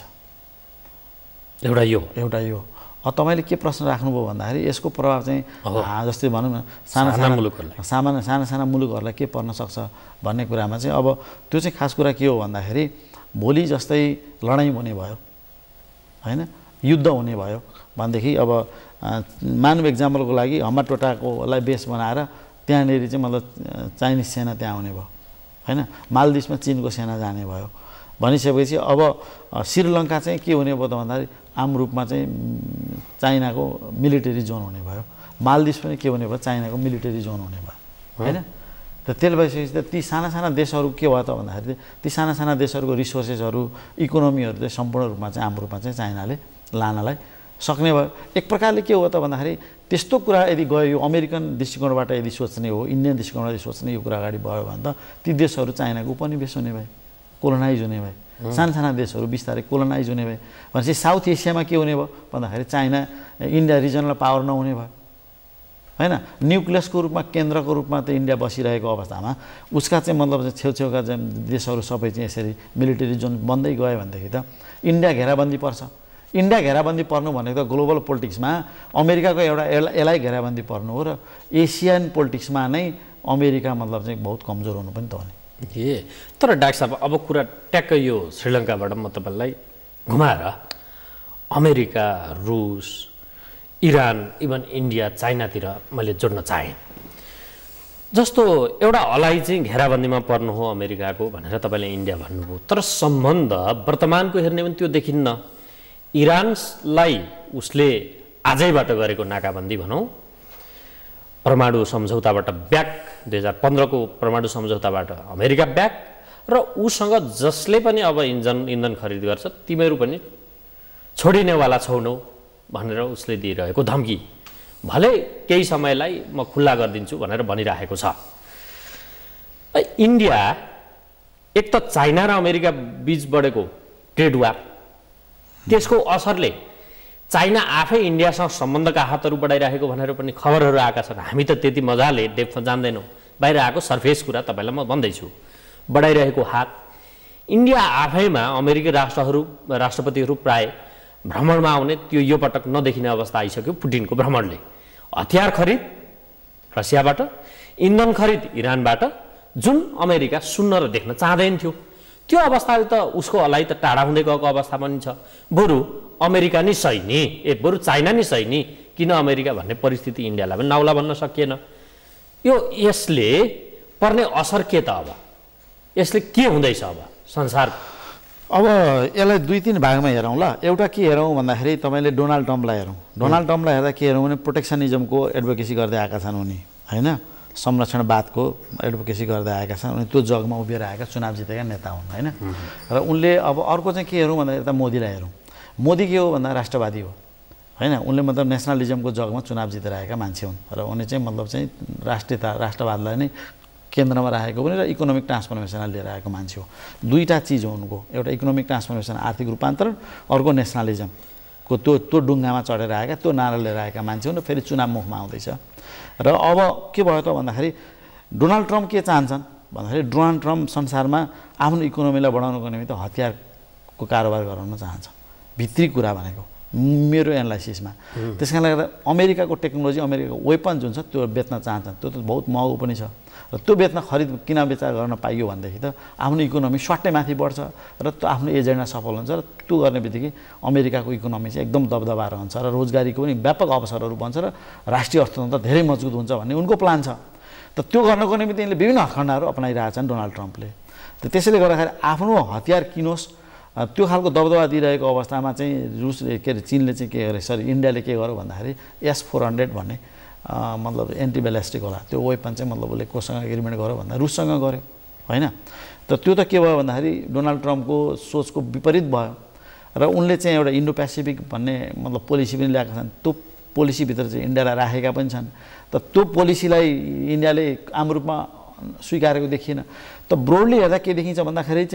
एउटा यो एउटा यो तपाईँले के प्रश्न राख्नुभयो भन्दाखेरि यसको प्रभाव चाहिँ जस्तै भनौँ न साना साना मुलुकहरूलाई सामान्य साना साना मुलुकहरूलाई के पर्न सक्छ भन्ने कुरामा चाहिँ अब त्यो चाहिँ खास कुरा के हो भन्दाखेरि भोलि जस्तै लडाइँ हुने भयो होइन, युद्ध हुने भयो भनेदेखि अब मानव एक्जाम्पलको लागि हम्माटोटाकोलाई बेस बनाएर त्यहाँनिर चाहिँ मतलब चाइनिज सेना त्यहाँ आउने भयो होइन, मालदिप्समा चिनको सेना जाने भयो भनिसकेपछि अब श्रीलङ्का चाहिँ के हुने भयो त भन्दाखेरि आम रूपमा चाहिँ चाइनाको मिलिटरी जोन हुने भयो, मालदिप्स पनि के हुने भयो चाइनाको मिलिटरी जोन हुने भयो होइन। त त्यसले भइसकेपछि त ती साना साना देशहरू के भयो त भन्दाखेरि ती साना साना देशहरूको रिसोर्सेसहरू इकोनोमीहरू चाहिँ सम्पूर्ण रूपमा चाहिँ आम रूपमा चाहिँ चाइनाले लानलाई सक्ने भयो। एक प्रकारले के हो त भन्दाखेरि त्यस्तो कुरा यदि गयो यो अमेरिकन दृष्टिकोणबाट यदि सोच्ने हो, इन्डियन दृष्टिकोणबाट सोच्ने यो कुरा अगाडि बढ्यो भने त ती देशहरू चाइनाको उपनिवेश हुने भए, कोलोनाइज हुने भए, साना साना देशहरू बिस्तारै कोलोनाइज हुने भए भनेपछि साउथ एसियामा के हुने भयो भन्दाखेरि चाइना इन्डिया रिजनल पावर नहुने भयो होइन। न्युक्लियसको रूपमा केन्द्रको रूपमा त इन्डिया बसिरहेको अवस्थामा उसका चाहिँ मतलब चाहिँ छेउछेउका चाहिँ देशहरू सबै चाहिँ यसरी मिलिटरी जोन बन्दै गयो भनेदेखि त इन्डिया घेराबन्दी पर्छ। इन्डिया घेराबन्दी पर्नु भनेको त ग्लोबल पोलिटिक्समा अमेरिकाको एउटा यसलाई घेराबन्दी पर्नु हो र एसियन पोलिटिक्समा नै अमेरिका मतलब चाहिँ बहुत कमजोर हुनु पनि त हो नि। ए तर डाक्टर साहब अब कुरा ट्याक्कै यो श्रीलङ्काबाट म तपाईँलाई घुमाएर अमेरिका, रुस, इरान, इभन इन्डिया, चाइनातिर मैले जोड्न चाहेँ। जस्तो एउटा अलाई चाहिँ घेराबन्दीमा पर्नु हो अमेरिकाको भनेर तपाईँले इन्डिया भन्नुभयो, तर सम्बन्ध वर्तमानको हेर्ने भने त्यो देखिन्न। इरानलाई उसले आजैबाट गरेको नाकाबन्दी भनौँ, परमाणु सम्झौताबाट ब्याक, दुई हजार पन्ध्रको परमाणु सम्झौताबाट अमेरिका ब्याक र उसँग जसले पनि अब इन्जन इन्धन खरिद गर्छ तिमीहरू पनि छोडिनेवाला छैनौ भनेर उसले दिइरहेको धम्की, भले केही समयलाई म खुल्ला गरिदिन्छु भनेर भनिरहेको छ। इन्डिया एक त चाइना र अमेरिका बीच बढेको ट्रेड वार, त्यसको असरले चाइना आफै इन्डियासँग सम्बन्धका हातहरू बढाइरहेको भनेर पनि खबरहरू आएका छन्। हामी त त्यति मजाले डेप्थमा जान्दैनौँ, बाहिर आएको सर्फेस कुरा तपाईँलाई म भन्दैछु। बढाइरहेको हात इन्डिया आफैमा अमेरिकी राष्ट्रहरू राष्ट्रपतिहरू प्राय भ्रमणमा आउने त्यो यो पटक नदेखिने अवस्था आइसक्यो। पुटिनको भ्रमणले हतियार खरिद रसियाबाट, इन्धन खरिद इरानबाट, जुन अमेरिका सुन्न र देख्न चाहँदैन थियो, त्यो अवस्थाले त उसको अलाई त टाढा हुँदै गएको अवस्था पनि छ। बरु अमेरिका नै सही नि, ए बरु चाइना नै सही नि, किन अमेरिका भन्ने परिस्थिति इन्डियालाई पनि नाउला भन्न सकिएन। यो यसले पर्ने असर के त, अब यसले के हुँदैछ अब संसार? अब यसलाई दुई तिन भागमा हेरौँ ल। एउटा के हेरौँ भन्दाखेरि तपाईँले डोनाल्ड ट्रम्पलाई हेरौँ। डोनाल्ड ट्रम्पलाई हेर्दा के हेरौँ भने प्रोटेक्सनिजमको एडभोकेसी गर्दै आएका छन् उनी होइन, संरक्षणवादको एडभोकेसी गर्दै आएका छन् उनी, त्यो जगमा उभिएर आएका चुनाव जितेका नेता हुन् होइन। र उनले अब अर्को चाहिँ के हेरौँ भन्दाखेरि त मोदीलाई हेरौँ। मोदी के हो भन्दा राष्ट्रवादी हो होइन, उनले मतलब नेसनलिजमको जगमा चुनाव जितेर आएका मान्छे हुन् र उनी चाहिँ मतलब चाहिँ राष्ट्रियता राष्ट्रवादलाई नै केन्द्रमा राखेको पनि र इकोनोमिक ट्रान्सफर्मेसनलाई लिएर आएको मान्छे हो। दुईवटा चिज हो उनको, एउटा इकोनोमिक ट्रान्सफर्मेसन आर्थिक रूपान्तरण, अर्को नेसनलिजमको त्यो त्यो डुङ्गामा चढेर आएका, त्यो नारा लिएर आएका मान्छे हुन् र फेरि चुनाव मुखमा आउँदैछ। र अब के भयो त भन्दाखेरि डोनाल्ड ट्रम्प के चाहन्छन् भन्दाखेरि डोनाल्ड ट्रम्प संसारमा आफ्नो इकोनोमीलाई बढाउनको निमित्त हतियारको कारोबार गराउन चाहन्छ। भित्री कुरा भनेको मेरो एनालाइसिसमा त्यस कारणले गर्दा अमेरिकाको टेक्नोलोजी, अमेरिकाको वेपन जुन छ त्यो बेच्न चाहन्छन्। त्यो त बहुत महँगो पनि छ र त्यो बेच्न खरिद किन बेचा गर्न पाइयो भनेदेखि त आफ्नो इकोनोमी स्वाट्टै माथि बढ्छ र त्यो आफ्नो एजेन्डा सफल हुन्छ र त्यो गर्ने बित्तिकै अमेरिकाको इकोनोमी चाहिँ एकदम दबदबा रहन्छ र रोजगारीको पनि व्यापक अवसरहरू बन्छ र राष्ट्रिय अर्थतन्त्र धेरै मजबुत हुन्छ भन्ने उनको प्लान छ। त त्यो गर्नको निमित्त यिनले विभिन्न हथकण्डाहरू अपनाइरहेछन् डोनाल्ड ट्रम्पले। त त्यसैले गर्दाखेरि आफ्नो हतियार किनोस् त्यो खालको दबदबा दिइरहेको अवस्थामा चाहिँ रुसले के अरे चिनले चाहिँ के गरे सरी इन्डियाले के गर्यो भन्दाखेरि एस फोर हन्ड्रेड भन्ने मतलब एन्टी ब्यालिस्टिक होला त्यो वेपन चाहिँ मतलब उसले कोसँग एग्रिमेन्ट गर्यो भन्दा रुससँग गर्यो होइन। त त्यो त के भयो भन्दाखेरि डोनाल्ड ट्रम्पको सोचको विपरीत भयो र उनले चाहिँ एउटा इन्डो पेसिफिक भन्ने मतलब पोलिसी पनि ल्याएका छन्। त्यो पोलिसीभित्र चाहिँ इन्डियालाई राखेका पनि छन्। त त्यो पोलिसीलाई इन्डियाले आम रूपमा स्वीकारेको देखिएन। त ब्रोडली हेर्दा के देखिन्छ भन्दाखेरि चाहिँ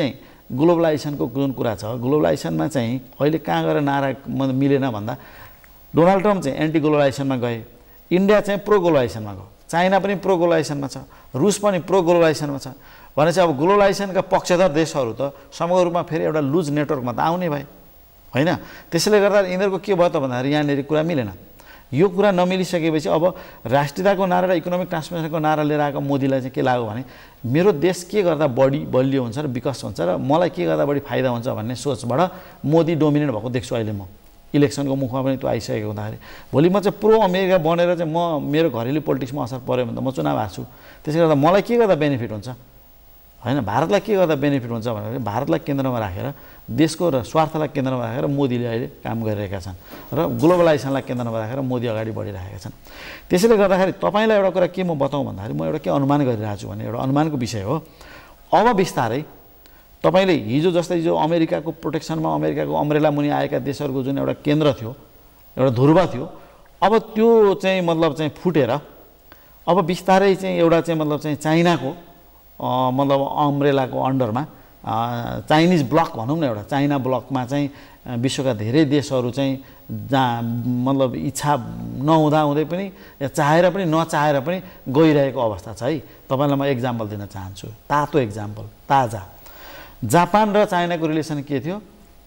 ग्लोबलाइजेसनको जुन कुरा छ, ग्लोबलाइजेसनमा चाहिँ अहिले कहाँ गएर नारा मिलेन भन्दा डोनाल्ड ट्रम्प चाहिँ एन्टी ग्लोबलाइजेसनमा गए, इन्डिया चाहिँ प्रो ग्लोबलाइजेसनमा गयो, चाइना पनि प्रो ग्लोबलाइजेसनमा छ, रुस पनि प्रो ग्लोबलाइजेसनमा छ। भनेपछि अब ग्लोबलाइजेसनका पक्षधर देशहरू त समग्र रूपमा फेरि एउटा लुज नेटवर्कमा त आउने भए होइन। त्यसैले गर्दा यिनीहरूको के भयो त भन्दाखेरि यहाँनिर कुरा मिलेन। यो कुरा नमिलिसकेपछि अब राष्ट्रियताको नारा र इकोनोमिक ट्रान्सफर्मेसनको नारा लिएर आएको मोदीलाई चाहिँ के लाग्यो भने मेरो देश के गर्दा बढी बलियो हुन्छ र विकास हुन्छ र मलाई के गर्दा बढी फाइदा हुन्छ भन्ने सोचबाट मोदी डोमिनेट भएको देख्छु अहिले म। इलेक्सनको मुखमा पनि त्यो आइसकेको हुँदाखेरि भोलि म चाहिँ प्रो अमेरिका बनेर चाहिँ म मेरो घरेलु पोलिटिक्समा असर पऱ्यो भने त म चुनाव हार्छु। त्यसले गर्दा मलाई के गर्दा बेनिफिट हुन्छ होइन, भारतलाई के गर्दा बेनिफिट हुन्छ भनेर भारतलाई केन्द्रमा राखेर देशको र स्वार्थलाई केन्द्रमा राखेर मोदीले अहिले काम गरिरहेका छन् र ग्लोबलाइजेसनलाई केन्द्रमा राखेर मोदी अगाडि बढिरहेका छन्। त्यसैले गर्दाखेरि तपाईँलाई एउटा कुरा के म बताउँ भन्दाखेरि म एउटा के अनुमान गरिरहेको छु भने एउटा अनुमानको विषय हो। अब बिस्तारै तपाईँले हिजो जस्तै जो अमेरिकाको प्रोटेक्सनमा अमेरिकाको अम्ब्रेला मुनि आएका देशहरूको जुन एउटा केन्द्र थियो, एउटा ध्रुव थियो, अब त्यो चाहिँ मतलब चाहिँ फुटेर अब बिस्तारै चाहिँ एउटा चाहिँ मतलब चाहिँ चाइनाको मतलब अम्ब्रेलाको अन्डरमा चाइनिज ब्लक भनौँ न, एउटा चाइना ब्लकमा चाहिँ विश्वका धेरै देशहरू चाहिँ जहाँ मतलब इच्छा नहुँदा हुँदै पनि या चाहेर पनि नचाहेर पनि गइरहेको अवस्था छ है। तपाईँलाई म एक्जाम्पल दिन चाहन्छु, तातो एक्जाम्पल ताजा। जापान र चाइनाको रिलेसन के थियो?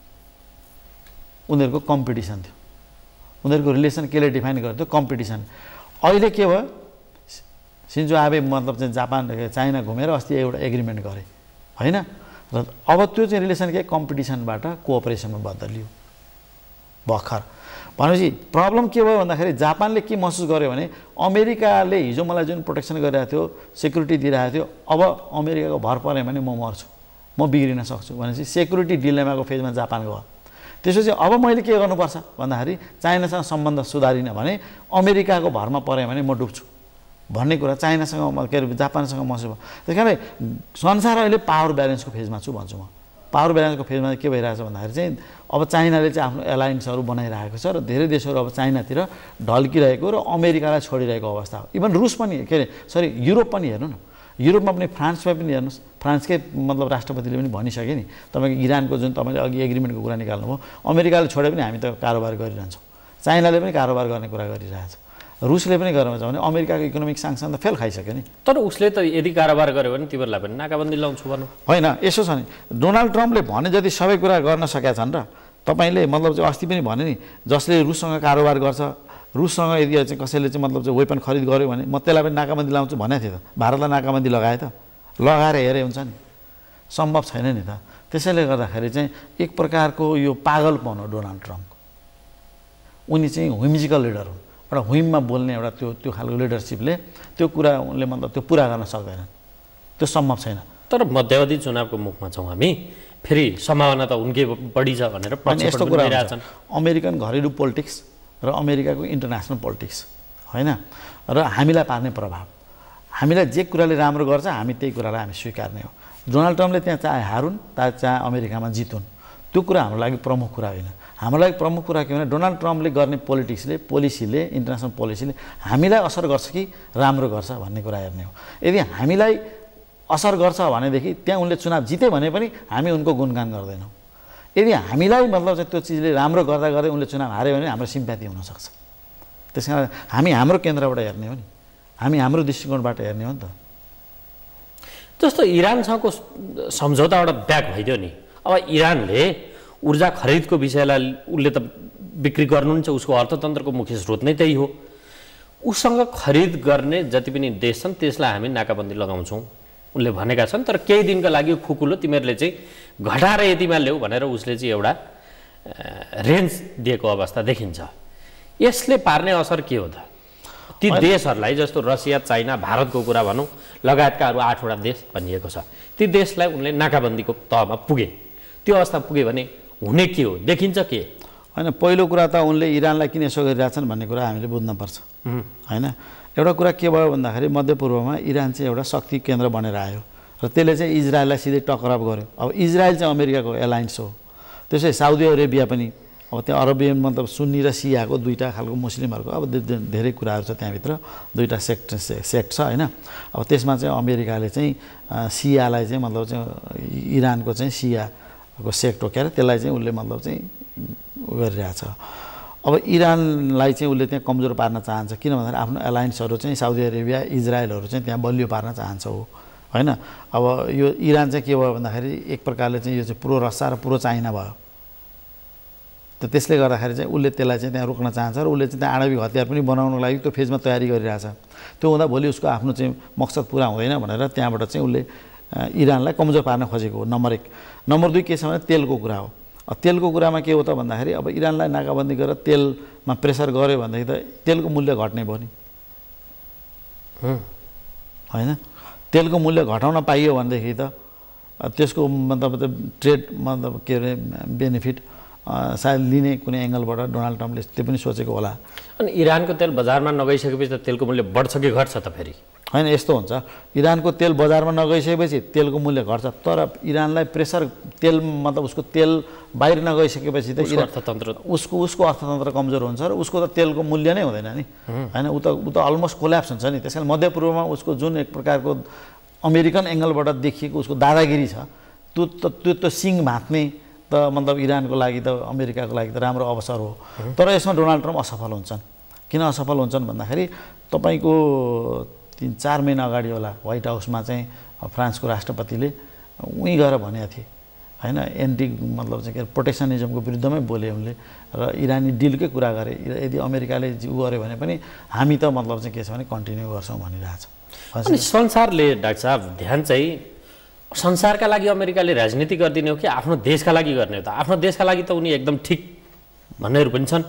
उनीहरूको कम्पिटिसन थियो। उनीहरूको रिलेसन केले डिफाइन गर्थ्यो? कम्पिटिसन। अहिले के भयो? सिन्जो आबे मतलब चाहिँ जापान चाइना घुमेर अस्ति एउटा एग्रिमेन्ट गरे होइन र अब त्यो चाहिँ रिलेसन के कम्पिटिसनबाट कोअपरेसनमा बदलियो भर्खर। भनेपछि प्रब्लम के भयो भन्दाखेरि जापानले के महसुस गर्यो भने अमेरिकाले हिजो मलाई जुन प्रोटेक्सन गरिरहेको थियो, सेक्युरिटी दिइरहेको थियो, अब अमेरिकाको भर पऱ्यो भने म मर्छु, म बिग्रिन सक्छु भनेपछि सेक्युरिटी डिलेमाको फेजमा जापान गयो। त्यसपछि अब मैले के गर्नुपर्छ भन्दाखेरि चाइनासँग सम्बन्ध सुधारिन भने अमेरिकाको भरमा पऱ्यो भने म डुब्छु भन्ने कुरा चाइनासँग के अरे जापानसँग महसुस भयो। त्यस कारण संसार अहिले पावर ब्यालेन्सको फेजमा छु भन्छु म। पावर ब्यालेन्सको फेजमा के भइरहेछ भन्दाखेरि चाहिँ अब चाइनाले चाहिँ आफ्नो एलायन्सहरू बनाइरहेको छ र धेरै देशहरू अब चाइनातिर ढल्किरहेको र अमेरिकालाई छोडिरहेको अवस्था हो। इभन रुस पनि के अरे सरी युरोप पनि हेर्नु न, युरोपमा पनि फ्रान्समा पनि हेर्नुहोस्, फ्रान्सकै मतलब राष्ट्रपतिले पनि भनिसके नि तपाईँको इरानको जुन तपाईँले अघि एग्रिमेन्टको कुरा निकाल्नुभयो, अमेरिकाले छोडे पनि हामी त कारोबार गरिरहन्छौँ, चाइनाले पनि कारोबार गर्ने कुरा गरिरहेछ, रुसले पनि गर्न छ भने अमेरिकाको इकोनोमिक साङ्सन त फेल खाइसक्यो नि। तर उसले त यदि कारोबार गर्यो भने तिमीहरूलाई पनि नाकाबन्दी लाउँछु भन्नु होइन। यसो छ नि, डोनाल्ड ट्रम्पले भने जति सबै कुरा गर्न सकेका छन् र तपाईँले मतलब चाहिँ अस्ति पनि भने नि जसले रुससँग कारोबार गर्छ, रुससँग यदि चाहिँ कसैले चाहिँ मतलब चाहिँ वेपन खरिद गर्यो भने म त्यसलाई पनि नाकाबन्दी लाउँछु भनेको थियो त। भारतलाई नाकाबन्दी लगाए त, लगाएर हेरे हुन्छ नि, सम्भव छैन नि त। त्यसैले गर्दाखेरि चाहिँ एक प्रकारको यो पागलपन हो डोनाल्ड ट्रम्पको। उनी चाहिँ ह्विम्जिकल लिडर हुन्, एउटा ह्विममा बोल्ने एउटा त्यो त्यो खालको लिडरसिपले त्यो कुरा उनले मतलब त्यो पुरा गर्न सक्दैनन्, त्यो सम्भव छैन। तर मध्यावधि चुनावको मुखमा छौँ हामी, फेरि सम्भावना त उनकै बढी छ भनेर यस्तो कुरा छ। अमेरिकन घरेलु पोलिटिक्स र अमेरिकाको इन्टरनेसनल पोलिटिक्स होइन र हामीलाई पार्ने प्रभाव, हामीलाई जे कुराले राम्रो गर्छ हामी त्यही कुरालाई हामी स्वीकार्ने हो। डोनाल्ड ट्रम्पले त्यहाँ चाहे हारुन् चाहे अमेरिकामा जितुन्, त्यो कुरा हाम्रो लागि प्रमुख कुरा होइन। हाम्रो लागि प्रमुख कुरा के भने डोनाल्ड ट्रम्पले गर्ने पोलिटिक्सले, पोलिसीले, इन्टरनेसनल पोलिसीले हामीलाई असर गर्छ कि राम्रो गर्छ भन्ने कुरा हेर्ने हो। यदि हामीलाई असर गर्छ भनेदेखि त्यहाँ उनले चुनाव जिते भने पनि हामी उनको गुणगान गर्दैनौँ। यदि हामीलाई मतलब चाहिँ त्यो चिजले राम्रो गर्दा गर्दै उनले चुनाव हार्यो भने हाम्रो सिम्प्याथी हुनसक्छ। त्यस कारण हामी हाम्रो केन्द्रबाट हेर्ने हो नि, हामी हाम्रो दृष्टिकोणबाट हेर्ने हो नि त। जस्तो इरानसँगको सम्झौता एउटा ब्याक भइदियो नि, अब इरानले ऊर्जा खरिदको विषयलाई उसले त बिक्री गर्नु नि छ, उसको अर्थतन्त्रको मुख्य स्रोत नै त्यही हो। उसँग खरिद गर्ने जति पनि देश छन् त्यसलाई हामी नाकाबन्दी लगाउँछौँ उनले भनेका छन्। तर केही दिनका लागि खुकुलो तिमीहरूले चाहिँ घटाएर यतिमा ल्याऊ भनेर उसले चाहिँ एउटा रेन्ज दिएको अवस्था देखिन्छ। यसले पार्ने असर के हो त? ती देशहरूलाई जस्तो रसिया, चाइना, भारतको कुरा भनौँ लगायतका अरू आठवटा देश भनिएको छ, ती देशलाई उनले नाकाबन्दीको तहमा पुगे, त्यो अवस्था पुग्यो भने हुने के हो, देखिन्छ के होइन? पहिलो कुरा त उनले इरानलाई किन यसो गरिरहेछन् भन्ने कुरा हामीले बुझ्नुपर्छ होइन। एउटा कुरा के भयो भन्दाखेरि मध्यपूर्वमा इरान चाहिँ एउटा शक्ति केन्द्र बनेर आयो र त्यसले चाहिँ इजरायललाई सिधै टकराव गर्यो। अब इजरायल चाहिँ अमेरिकाको एलायन्स हो, त्यसै साउदी अरेबिया पनि अब त्यहाँ अरबियन मतलब सुन्नी र सियाको दुईवटा खालको मुस्लिमहरूको अब धेरै कुराहरू छ त्यहाँभित्र, दुईवटा सेक्ट सेक्ट छ होइन। अब त्यसमा चाहिँ अमेरिकाले चाहिँ सियालाई चाहिँ मतलब चाहिँ इरानको चाहिँ सियाको सेक्ट हो क्या, त्यसलाई चाहिँ उसले मतलब चाहिँ उ गरिरहेछ। अब इरानलाई चाहिँ उसले त्यहाँ कमजोर पार्न चाहन्छ, किन भन्दाखेरि आफ्नो एलायन्सहरू चाहिँ साउदी अरेबिया इजरायलहरू चाहिँ त्यहाँ बलियो पार्न चाहन्छ हो होइन। अब यो इरान चाहिँ के भयो भन्दाखेरि एक प्रकारले चाहिँ यो चाहिँ प्रो रसिया र प्रो चाइना भयो। त त्यसले गर्दाखेरि चाहिँ उसले त्यसलाई चाहिँ त्यहाँ रोक्न चाहन्छ र उसले चाहिँ त्यहाँ आणविक हतियार पनि बनाउनको लागि त्यो फेजमा तयारी गरिरहेछ। त्यो हुँदा भोलि उसको आफ्नो चाहिँ मकसद पुरा हुँदैन भनेर त्यहाँबाट चाहिँ उसले इरानलाई कमजोर पार्न खोजेको हो, नम्बर एक। नम्बर दुई के छ भने तेलको कुरा हो। तेलको कुरामा के हो त भन्दाखेरि अब इरानलाई नाकाबन्दी गरेर तेलमा प्रेसर गऱ्यो भनेदेखि त तेलको मूल्य घट्ने भयो नि होइन। तेलको मूल्य घटाउन पाइयो भनेदेखि त त्यसको मतलब ट्रेड मतलब के अरे बेनिफिट सायद लिने कुनै एङ्गलबाट डोनाल्ड ट्रम्पले त्यो पनि सोचेको होला। अनि इरानको तेल बजारमा नगइसकेपछि त तेलको मूल्य बढ्छ कि घट्छ त फेरि? होइन, यस्तो हुन्छ, इरानको तेल बजारमा नगइसकेपछि तेलको मूल्य घट्छ, तर इरानलाई प्रेसर तेल मतलब उसको तेल बाहिर नगइसकेपछि त अर्थतन्त्र उसको उसको अर्थतन्त्र कमजोर हुन्छ र उसको त तेलको मूल्य नै हुँदैन नि होइन। ऊ त ऊ त अलमोस्ट कोल्याप्स हुन्छ नि। त्यस कारण मध्यपूर्वमा उसको जुन एक प्रकारको अमेरिकन एङ्गलबाट देखिएको उसको दादागिरी छ, त्यो त त्यो त सिङ भाँच्ने त मतलब इरानको लागि त अमेरिकाको लागि त राम्रो अवसर हो। तर यसमा डोनाल्ड ट्रम्प असफल हुन्छन्। किन असफल हुन्छन् भन्दाखेरि तपाईँको तिन चार महिना अगाडि होला व्हाइट हाउसमा चाहिँ फ्रान्सको राष्ट्रपतिले उहीँ गएर भनेका थिए होइन, एन्टी मतलब चाहिँ के प्रोटेक्सनिजमको विरुद्धमै बोले उनले र इरानी डिलकै कुरा गरे। यदि अमेरिकाले उ गर्यो भने पनि हामी त मतलब चाहिँ के छ भने कन्टिन्यू गर्छौँ भनिरहेछ। अनि संसारले डाक्टर साहब ध्यान चाहिँ संसारका लागि अमेरिकाले राजनीति गरिदिने हो कि आफ्नो देशका लागि गर्ने हो त? आफ्नो देशका लागि त उनी एकदम ठिक भन्नेहरू पनि छन्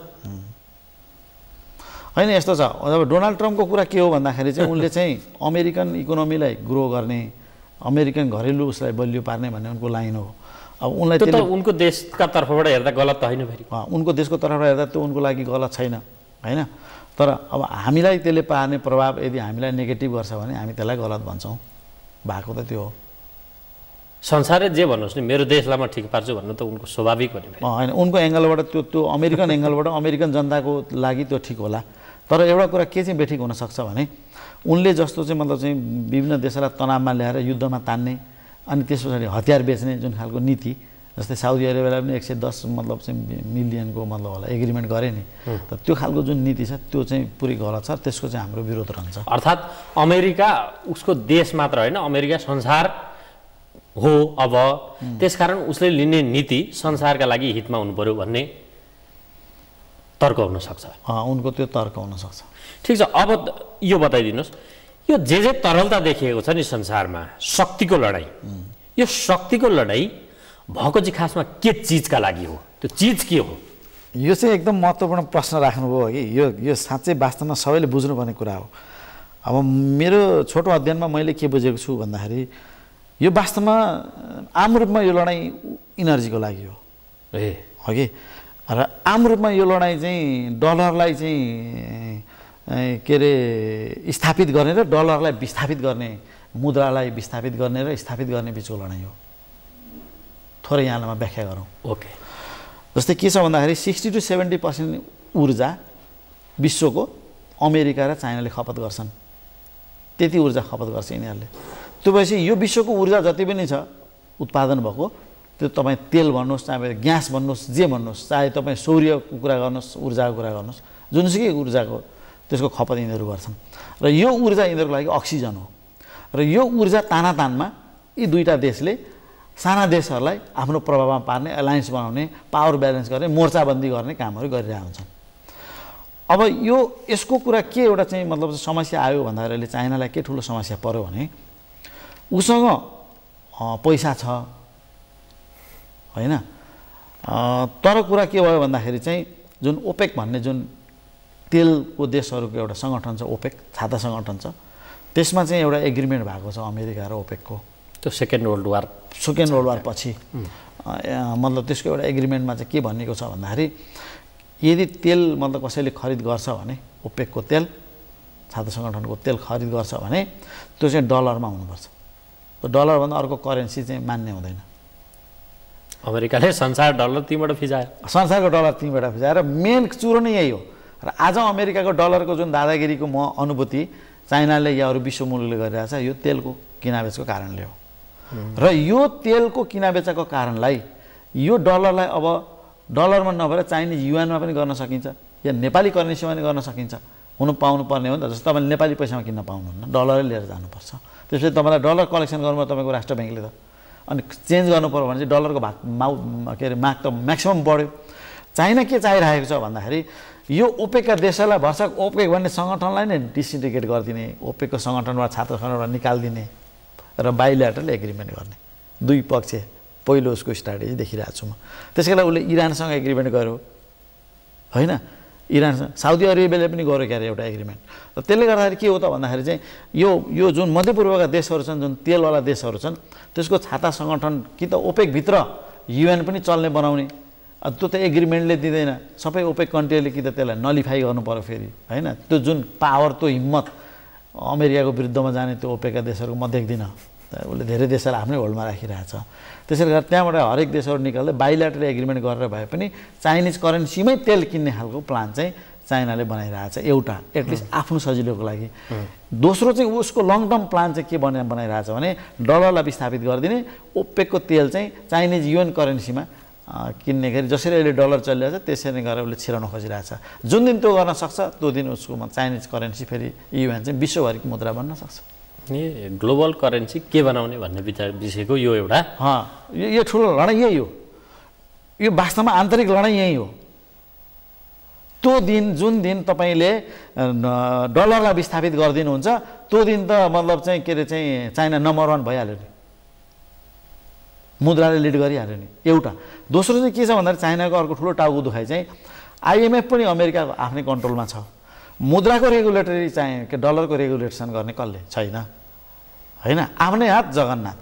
होइन। यस्तो छ, अब डोनाल्ड ट्रम्पको कुरा के हो भन्दाखेरि चाहिँ उनले चाहिँ अमेरिकन इकोनोमीलाई ग्रो गर्ने, अमेरिकन घरेलु उसलाई बलियो पार्ने भन्ने उनको लाइन हो। अब उनलाई त्यो त उनको देशका तर्फबाट हेर्दा गलत त होइन फेरि? उनको देशको तर्फबाट हेर्दा त्यो उनको लागि गलत छैन होइन। तर अब हामीलाई त्यसले पार्ने प्रभाव यदि हामीलाई नेगेटिभ गर्छ भने हामी त्यसलाई गलत भन्छौँ। भएको त त्यो हो। संसारले जे भन्नुहोस् नि मेरो देशलाई म ठिक पार्छु भन्नु त उनको स्वाभाविक हो नि होइन। उनको एङ्गलबाट त्यो त्यो अमेरिकन एङ्गलबाट अमेरिकन जनताको लागि त्यो ठिक होला। तर एउटा कुरा के चाहिँ बेठिक हुनसक्छ भने उनले जस्तो चाहिँ मतलब चाहिँ विभिन्न देशलाई तनावमा ल्याएर युद्धमा तान्ने अनि त्यस पछाडि हतियार बेच्ने जुन खालको नीति, जस्तै साउदी अरेबियालाई पनि एक सय दस मतलब चाहिँ मिलियनको मतलब होला एग्रिमेन्ट गरे नि, त त्यो खालको जुन नीति छ त्यो चाहिँ पुरै गलत छ। त्यसको चाहिँ हाम्रो विरोध रहन्छ। अर्थात् अमेरिका उसको देश मात्र होइन, अमेरिका संसार हो अब, त्यसकारण उसले लिने नीति संसारका लागि हितमा हुनु पर्यो भन्ने तर्क हुनसक्छ। उनको त्यो तर्क हुनसक्छ। ठिक छ, अब यो बताइदिनुहोस्, यो जे जे तरलता देखिएको छ नि संसारमा, शक्तिको लडाइँ, यो शक्तिको लडाइँ भएको चाहिँ खासमा के चिजका लागि हो? त्यो चिज के हो? यो चाहिँ एकदम महत्त्वपूर्ण प्रश्न राख्नुभयो कि यो यो साँच्चै वास्तवमा सबैले बुझ्नुपर्ने कुरा हो। अब मेरो छोटो अध्ययनमा मैले के बुझेको छु भन्दाखेरि यो वास्तवमा आम रूपमा यो लडाइँ इनर्जीको लागि हो ए हो कि। र आम रूपमा यो लडाइँ चाहिँ डलरलाई चाहिँ के अरे स्थापित गर्ने र डलरलाई विस्थापित गर्ने, मुद्रालाई विस्थापित गर्ने र स्थापित गर्ने बिचको लडाइँ हो। थोरै यहाँलाई व्याख्या गरौँ। ओके। जस्तै के छ भन्दाखेरि सिक्सटी टु सेभेन्टी पर्सेन्ट ऊर्जा विश्वको अमेरिका र चाइनाले खपत गर्छन्। त्यति ऊर्जा खपत गर्छ यिनीहरूले। त्यो भएपछि यो विश्वको ऊर्जा जति पनि छ उत्पादन भएको, त्यो तपाईँ तेल भन्नुहोस्, चाहे ग्यास भन्नुहोस्, जे भन्नुहोस्, चाहे तपाईँ सौर्यको कुरा गर्नुहोस्, ऊर्जाको कुरा गर्नुहोस्, जुनसुकै ऊर्जाको त्यसको खपत यिनीहरू गर्छन्। र यो ऊर्जा यिनीहरूको लागि अक्सिजन हो। र यो ऊर्जा तानातानमा यी दुईवटा देशले साना देशहरूलाई आफ्नो प्रभावमा पार्ने, एलायन्स बनाउने, पावर ब्यालेन्स गर्ने, मोर्चाबन्दी गर्ने कामहरू गरिरहेका हुन्छन्। अब यो यसको कुरा के एउटा चाहिँ मतलब समस्या आयो भन्दाखेरि अहिले चाइनालाई के ठुलो समस्या पर्यो भने उसँग पैसा छ होइन। तर कुरा के भयो भन्दाखेरि चाहिँ जुन ओपेक भन्ने जुन तेलको देशहरूको एउटा सङ्गठन छ, ओपेक छाता सङ्गठन छ, त्यसमा चाहिँ एउटा एग्रिमेन्ट भएको छ अमेरिका र ओपेकको। त्यो second world war second world war पछि मतलब त्यसको एउटा एग्रिमेन्टमा चाहिँ के भनिएको छ भन्दाखेरि यदि तेल मतलब कसैले खरिद गर्छ भने ओपेकको तेल, छाता सङ्गठनको तेल खरिद गर्छ भने त्यो चाहिँ डलरमा हुनुपर्छ। त्यो डलरभन्दा अर्को करेन्सी चाहिँ मान्य हुँदैन। अमेरिकाले संसार डलर तीबाट फिजायो संसारको डलर तीबाट फिजाएर मेन चुरो नै यही हो र आज अमेरिकाको डलरको जुन दादागिरीको म अनुभूति चाइनाले या अरू विश्व मुलुकले गरिरहेछ यो तेलको किनाबेचको कारणले हो र यो तेलको किनाबेचको कारणलाई यो डलरलाई अब डलरमा नभएर चाइनिज युएनमा पनि गर्न सकिन्छ या नेपाली करेन्सीमा पनि गर्न सकिन्छ हुनु पाउनु पर्ने हो नि त जस्तो तपाईँले नेपाली पैसामा किन्न पाउनुहुन्न डलरै लिएर जानुपर्छ त्यसपछि तपाईँलाई डलर कलेक्सन गर्नु तपाईँको राष्ट्र ब्याङ्कले त अनि चेन्ज गर्नु पर्यो भने चाहिँ डलरको भाग माउ के अरे माग त म्याक्सिमम बढ्यो चाइना के चाहिरहेको छ भन्दाखेरि यो ओपेकका देशहरूलाई भर्सक ओपेक भन्ने सङ्गठनलाई नै डिसिन्डिकेट गरिदिने ओपेकको सङ्गठनबाट छात्र सङ्गठनबाट निकालिदिने र बाइल्याटरल एग्रिमेन्ट गर्ने दुई पक्ष पहिलो उसको स्ट्राटेजी देखिरहेको छु म त्यसको लागि उसले इरानसँग एग्रिमेन्ट गर्यो होइन इरानसँग साउदी अरेबियाले पनि गर्यो क्यारे एउटा एग्रिमेन्ट र त्यसले गर्दाखेरि के हो त भन्दाखेरि चाहिँ यो यो जुन मध्यपूर्वका देशहरू छन् जुन तेलवाला देशहरू छन् त्यसको छाता सङ्गठन कि त ओपेकभित्र युएन पनि चल्ने बनाउने त्यो त एग्रिमेन्टले दिँदैन सबै ओपेक कन्ट्रीले कि त त्यसलाई नलिफाई गर्नु पर्यो फेरि होइन त्यो जुन पावर त्यो हिम्मत अमेरिकाको विरुद्धमा जाने त्यो ओपेकका देशहरूको म देख्दिनँ उसले धेरै देशलाई आफ्नै होल्डमा राखिरहेछ त्यसैले गर्दा त्यहाँबाट हरेक देशहरू निकाल्दै बाइल्याटरल एग्रिमेन्ट गरेर भए पनि चाइनिज करेन्सीमै तेल किन्ने खालको प्लान चाहिँ चाइनाले बनाइरहेछ एउटा एटलिस्ट आफ्नो सजिलोको लागि दोस्रो चाहिँ उसको लङ टर्म प्लान चाहिँ के बना बनाइरहेछ भने डलरलाई विस्थापित गरिदिने ओपेकको तेल चाहिँ चाइनिज युएन करेन्सीमा किन्ने गरी जसरी अहिले डलर चलिरहेछ त्यसरी नै गरेर उसले छिराउन खोजिरहेछ जुन दिन त्यो गर्न सक्छ त्यो दिन उसको चाइनिज करेन्सी फेरि युएन चाहिँ विश्वभरिको मुद्रा बन्न सक्छ ए ग्लोबल करेन्सी के बनाउने भन्ने विचार विषयको यो एउटा यो यो ठुलो लडाइँ यही हो यो वास्तवमा आन्तरिक लडाइँ यही हो त्यो दिन जुन दिन तपाईँले डलरलाई विस्थापित गरिदिनुहुन्छ त्यो दिन त मतलब चाहिँ के अरे चाहिँ चाइना नम्बर वान भइहाल्यो नि मुद्राले लिड गरिहाल्यो नि एउटा दोस्रो चाहिँ के छ भन्दाखेरि चाइनाको अर्को ठुलो टाउको दुखाइ चाहिँ आइएमएफ पनि अमेरिकाको आफ्नै कन्ट्रोलमा छ मुद्राको रेगुलेटरी चाहिँ के डलरको रेगुलेसन गर्ने कसले छैन होइन आफ्नै हात जगन्नाथ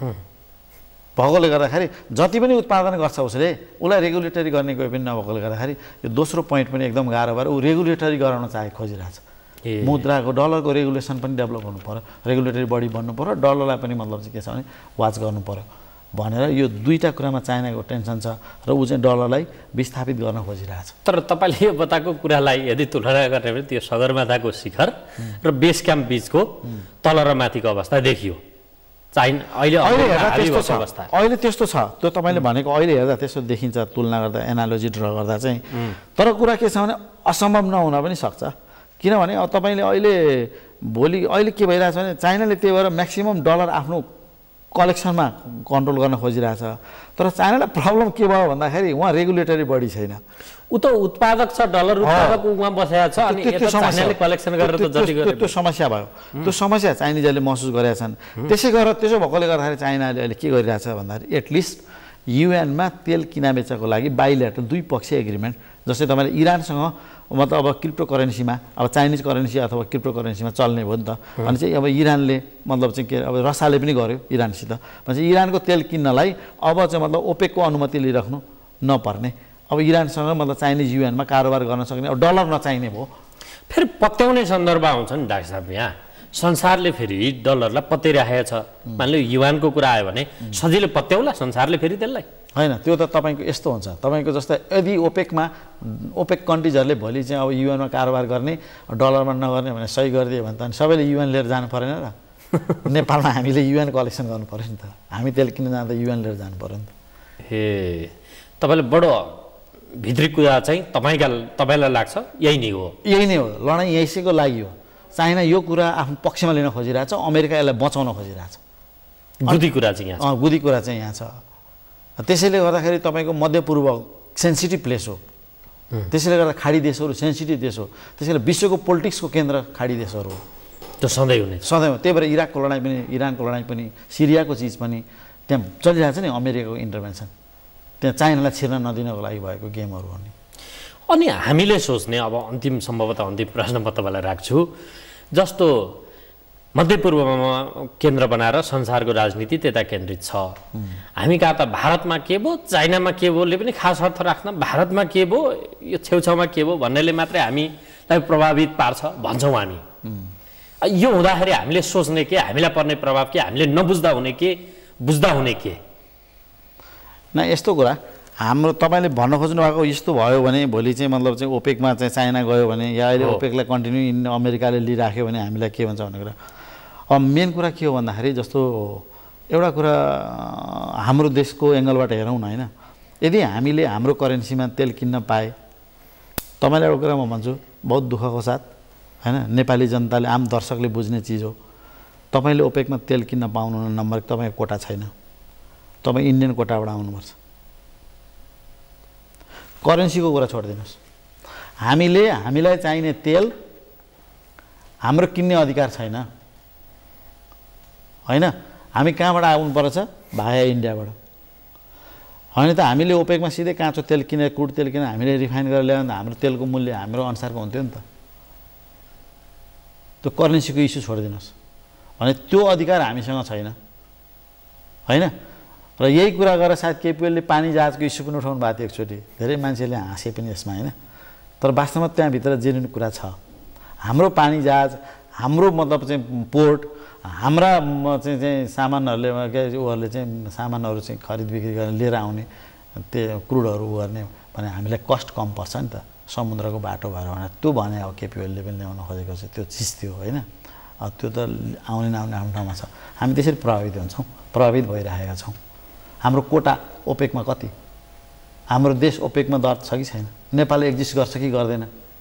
भएकोले गर्दाखेरि जति पनि उत्पादन गर्छ उसले उसलाई रेगुलेटरी गर्ने कोही पनि नभएकोले गर्दाखेरि यो दोस्रो पोइन्ट पनि एकदम गाह्रो भएर ऊ रेगुलेटरी गराउन चाहे खोजिरहेछ मुद्राको डलरको रेगुलेसन पनि डेभलप गर्नु पर्यो रेगुलेटरी बडी बन्नु पर्यो डलरलाई पनि मतलब चाहिँ के छ भने वाच गर्नु पर्यो भनेर यो दुईटा कुरामा चाइनाको टेन्सन छ र ऊ चाहिँ डलरलाई विस्थापित गर्न खोजिरहेछ तर तपाईँले यो बताएको कुरालाई यदि तुलना गर्ने भने त्यो सगरमाथाको शिखर र बेस क्याम्प बिचको तल र माथिको अवस्था देखियो चाइना अहिले अहिले हेर्दा त्यस्तो छ अवस्था अहिले त्यस्तो छ त्यो तपाईँले भनेको अहिले हेर्दा त्यस्तो देखिन्छ तुलना गर्दा एनालोजी ड्र गर्दा चाहिँ तर कुरा के छ भने असम्भव नहुन पनि सक्छ किनभने अब तपाईँले अहिले भोलि अहिले के भइरहेछ भने चाइनाले त्यही भएर म्याक्सिमम डलर आफ्नो कलेक्सनमा कन्ट्रोल गर्न खोजिरहेछ तर चाइनालाई प्रब्लम के भयो भन्दाखेरि उहाँ रेगुलेटरी बडी छैन ऊ त उत्पादक छ डलर उत्पादक उहाँ बसेको छ अनि यता चाइनाले कलेक्सन गरेर त जति गरे त्यो समस्या भयो त्यो समस्या चाइनिजले महसुस गरेका छन् त्यसै गरेर त्यसो भएकोले गर्दाखेरि चाइनाले अहिले के गरिरहेछ भन्दाखेरि एटलिस्ट युएनमा तेल किनाबेचाको लागि बाइल्याटरल दुई पक्षीय एग्रिमेन्ट जस्तै तपाईँले इरानसँग मतलब अब क्रिप्टो करेन्सीमा अब चाइनिज करेन्सी अथवा क्रिप्टो करेन्सीमा चल्ने भयो नि त अनि चाहिँ अब इरानले मतलब चाहिँ के अब रसियाले पनि गर्यो इरानसित भने चाहिँ इरानको तेल किन्नलाई अब चाहिँ मतलब ओपेकको अनुमति लिइराख्नु नपर्ने अब इरानसँग मतलब चाइनिज युएनमा कारोबार गर्न सक्ने अब डलर नचाहिने भयो फेरि पत्याउने सन्दर्भ आउँछ नि डाक्टर साहब यहाँ संसारले फेरि डलरलाई पत्याइराखेको छ मानिलियो युवानको कुरा आयो भने सजिलै पत्याउला संसारले फेरि त्यसलाई होइन त्यो त तपाईँको यस्तो हुन्छ तपाईँको जस्तै यदि ओपेकमा ओपेक कन्ट्रिजहरूले भोलि चाहिँ अब युएनमा कारोबार गर्ने डलरमा नगर्ने भने सही गरिदियो भने त अनि सबैले युएन लिएर जानु परेन र नेपालमा हामीले युएन कलेक्सन गर्नु पऱ्यो नि त हामी तेल किन्न जाँदा युएन लिएर जानु पऱ्यो नि त हे तपाईँले बडो भित्री कुरा चाहिँ तपाईँका तपाईँलाई लाग्छ यही नै हो यही नै हो लडाइँ यसैको लागि हो चाइना यो कुरा आफ्नो पक्षमा लिन खोजिरहेछ अमेरिका यसलाई बचाउन खोजिरहेछ गुदी कुरा चाहिँ यहाँ अँ गुदी कुरा चाहिँ यहाँ छ त्यसैले गर्दाखेरि तपाईँको मध्यपूर्व सेन्सिटिभ प्लेस हो त्यसैले गर्दा खाडी देशहरू सेन्सिटिभ देश हो त्यसैले विश्वको पोलिटिक्सको केन्द्र खाडी देशहरू हो त्यो सधैँ हुने सधैँ हो त्यही भएर इराकको लडाइँ पनि इरानको लडाइँ पनि सिरियाको चिज पनि त्यहाँ चलिरहेको छ नि अमेरिकाको इन्टरभेन्सन त्यहाँ चाइनालाई छिर्न नदिनको लागि भएको गेमहरू हो नि अनि हामीले सोच्ने अब अन्तिम सम्भवतः अन्तिम प्रश्न म तपाईँलाई राख्छु जस्तो मध्यपूर्वमा केन्द्र बनाएर संसारको राजनीति त्यता केन्द्रित छ हामी कहाँ त भारतमा के भयो चाइनामा के भोले पनि खास अर्थ राख्न भारतमा के भयो यो छेउछाउमा के भयो भन्नेले मात्रै हामीलाई प्रभावित पार्छ भन्छौँ हामी यो हुँदाखेरि हामीले सोच्ने के हामीलाई पर्ने प्रभाव के हामीले नबुझ्दा हुने के बुझ्दा हुने के न यस्तो कुरा हाम्रो तपाईँले भन्न खोज्नु भएको यस्तो भयो भने भोलि चाहिँ मतलब चाहिँ ओपेकमा चाहिँ चाइना गयो भने या अहिले ओपेकलाई कन्टिन्यू इन अमेरिकाले लिइराख्यो भने हामीलाई के भन्छ भन्ने कुरा। अब मेन कुरा के हो भन्दाखेरि जस्तो एउटा कुरा हाम्रो देशको एङ्गलबाट हेरौँ न होइन, यदि हामीले हाम्रो करेन्सीमा तेल किन्न पाए, तपाईँलाई एउटा कुरा म भन्छु बहुत दुःखको साथ होइन, नेपाली जनताले आम दर्शकले बुझ्ने चिज हो, तपाईँले ओपेकमा तेल किन्न पाउनु नम्बर तपाईँको कोटा छैन, तपाईँ इन्डियन कोटाबाट आउनुपर्छ। करेन्सीको कुरा छोडिदिनुहोस्, हामीले हामीलाई चाहिने तेल हाम्रो किन्ने अधिकार छैन होइन, हामी कहाँबाट आउनुपर्छ? भाया इन्डियाबाट होइन त। हामीले ओपेकमा सिधै काँचो तेल किनेर क्रुड तेल किनेर हामीले रिफाइन गरेर ल्यायो भने हाम्रो तेलको मूल्य हाम्रो अनुसारको हुन्थ्यो नि त। त्यो करेन्सीको इस्यु छोडिदिनुहोस् भने त्यो अधिकार हामीसँग छैन होइन। र यही कुरा गरेर सायद केपिएलले पानी जहाजको इस्यु पनि उठाउनु भएको थियो एकचोटि, धेरै मान्छेले हाँसे पनि यसमा होइन, तर वास्तवमा त्यहाँभित्र जेन्युन कुरा छ। हाम्रो पानी जहाज, हाम्रो मतलब चाहिँ पोर्ट, हाम्रा चाहिँ चाहिँ सामानहरूले के उहरूले चाहिँ सामानहरू चाहिँ खरिद बिक्री गरेर लिएर आउने त्यो क्रुडहरू गर्ने भने हामीलाई कस्ट कम पर्छ नि त समुद्रको बाटो भएर भने। त्यो भने अब केपिएलले पनि ल्याउन खोजेको छ, त्यो चिज थियो होइन। त्यो त आउने नआउने आफ्नो ठाउँमा छ, हामी त्यसरी प्रभावित हुन्छौँ, प्रभावित भइरहेका छौँ। हाम्रो कोटा ओपेकमा कति? हाम्रो देश ओपेकमा दर छ कि छैन? नेपाल एक्जिस्ट गर्छ कि गर्दैन?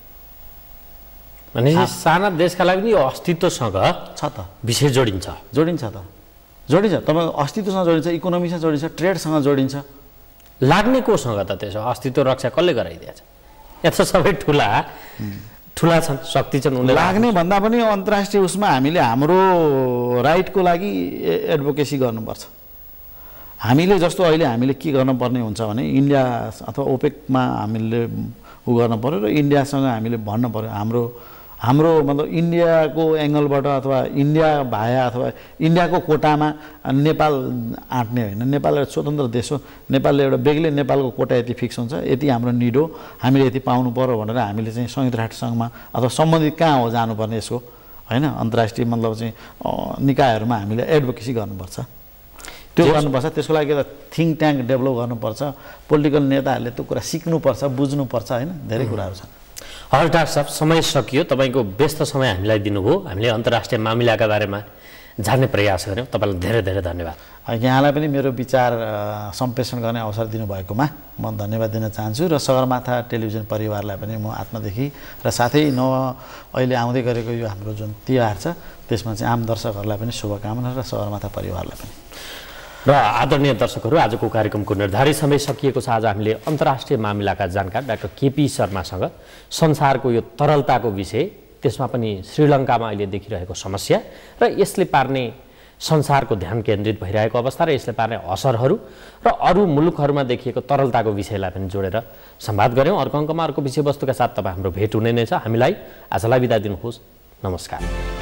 भने साना देशका लागि पनि यो अस्तित्वसँग छ त विषय जोडिन्छ जोडिन्छ त जोडिन्छ तपाईँको अस्तित्वसँग जोडिन्छ, इकोनोमीसँग जोडिन्छ, ट्रेडसँग जोडिन्छ। लाग्ने कोसँग त त्यसो अस्तित्व रक्षा कसले गराइदिएछ? यहाँ त सबै ठुला ठुला छन्, शक्ति छन्, उनीहरू लाग्ने भन्दा पनि अन्तर्राष्ट्रिय उसमा हामीले हाम्रो राइटको लागि एडभोकेसी गर्नुपर्छ। हामीले जस्तो अहिले हामीले के गर्नुपर्ने हुन्छ भने इन्डिया अथवा ओपेकमा हामीले उ गर्नु पऱ्यो र इन्डियासँग हामीले भन्नु पऱ्यो हाम्रो हाम्रो मतलब इन्डियाको एङ्गलबाट अथवा इन्डिया भाया अथवा इन्डियाको कोटामा नेपाल आँट्ने होइन। नेपाल एउटा स्वतन्त्र देश हो, नेपालले एउटा बेग्लै नेपालको कोटा यति फिक्स हुन्छ, यति हाम्रो निड हो, हामीले यति पाउनु पऱ्यो भनेर हामीले चाहिँ संयुक्त राष्ट्रसङ्घमा अथवा सम्बन्धित कहाँ हो जानुपर्ने यसको होइन, अन्तर्राष्ट्रिय मतलब चाहिँ निकायहरूमा हामीले एडभोकेसी गर्नुपर्छ। त्यो गर्नुपर्छ। त्यसको लागि एउटा थिङ्क ट्याङ्क डेभलप गर्नुपर्छ, पोलिटिकल नेताहरूले त्यो कुरा सिक्नुपर्छ, बुझ्नुपर्छ होइन, धेरै कुराहरू छन्। हस् डाक्टर साहब, समय सकियो, तपाईँको व्यस्त समय हामीलाई दिनुभयो, हामीले अन्तर्राष्ट्रिय मामिलाका बारेमा जान्ने प्रयास गऱ्यौँ, तपाईँलाई धेरै धेरै धन्यवाद। यहाँलाई पनि मेरो विचार सम्प्रेषण गर्ने अवसर दिनुभएकोमा म धन्यवाद दिन चाहन्छु र सगरमाथा टेलिभिजन परिवारलाई पनि म आत्मादेखि र साथै न अहिले आउँदै गरेको यो हाम्रो जुन तिहार छ त्यसमा चाहिँ आम दर्शकहरूलाई पनि शुभकामना र सगरमाथा परिवारलाई पनि। र आदरणीय दर्शकहरू, आजको कार्यक्रमको निर्धारित समय सकिएको छ। आज हामीले अन्तर्राष्ट्रिय मामिलाका जानकार डाक्टर केपी शर्मासँग संसारको यो तरलताको विषय, त्यसमा पनि श्रीलङ्कामा अहिले देखिरहेको समस्या र यसले पार्ने संसारको ध्यान केन्द्रित भइरहेको अवस्था र यसले पार्ने असरहरू र अरू मुलुकहरूमा देखिएको तरलताको विषयलाई पनि जोडेर संवाद गऱ्यौँ। अर्को अङ्कमा अर्को विषयवस्तुका साथ तपाईँ हाम्रो भेट हुने नै छ। हामीलाई आजलाई बिदा दिनुहोस्। नमस्कार।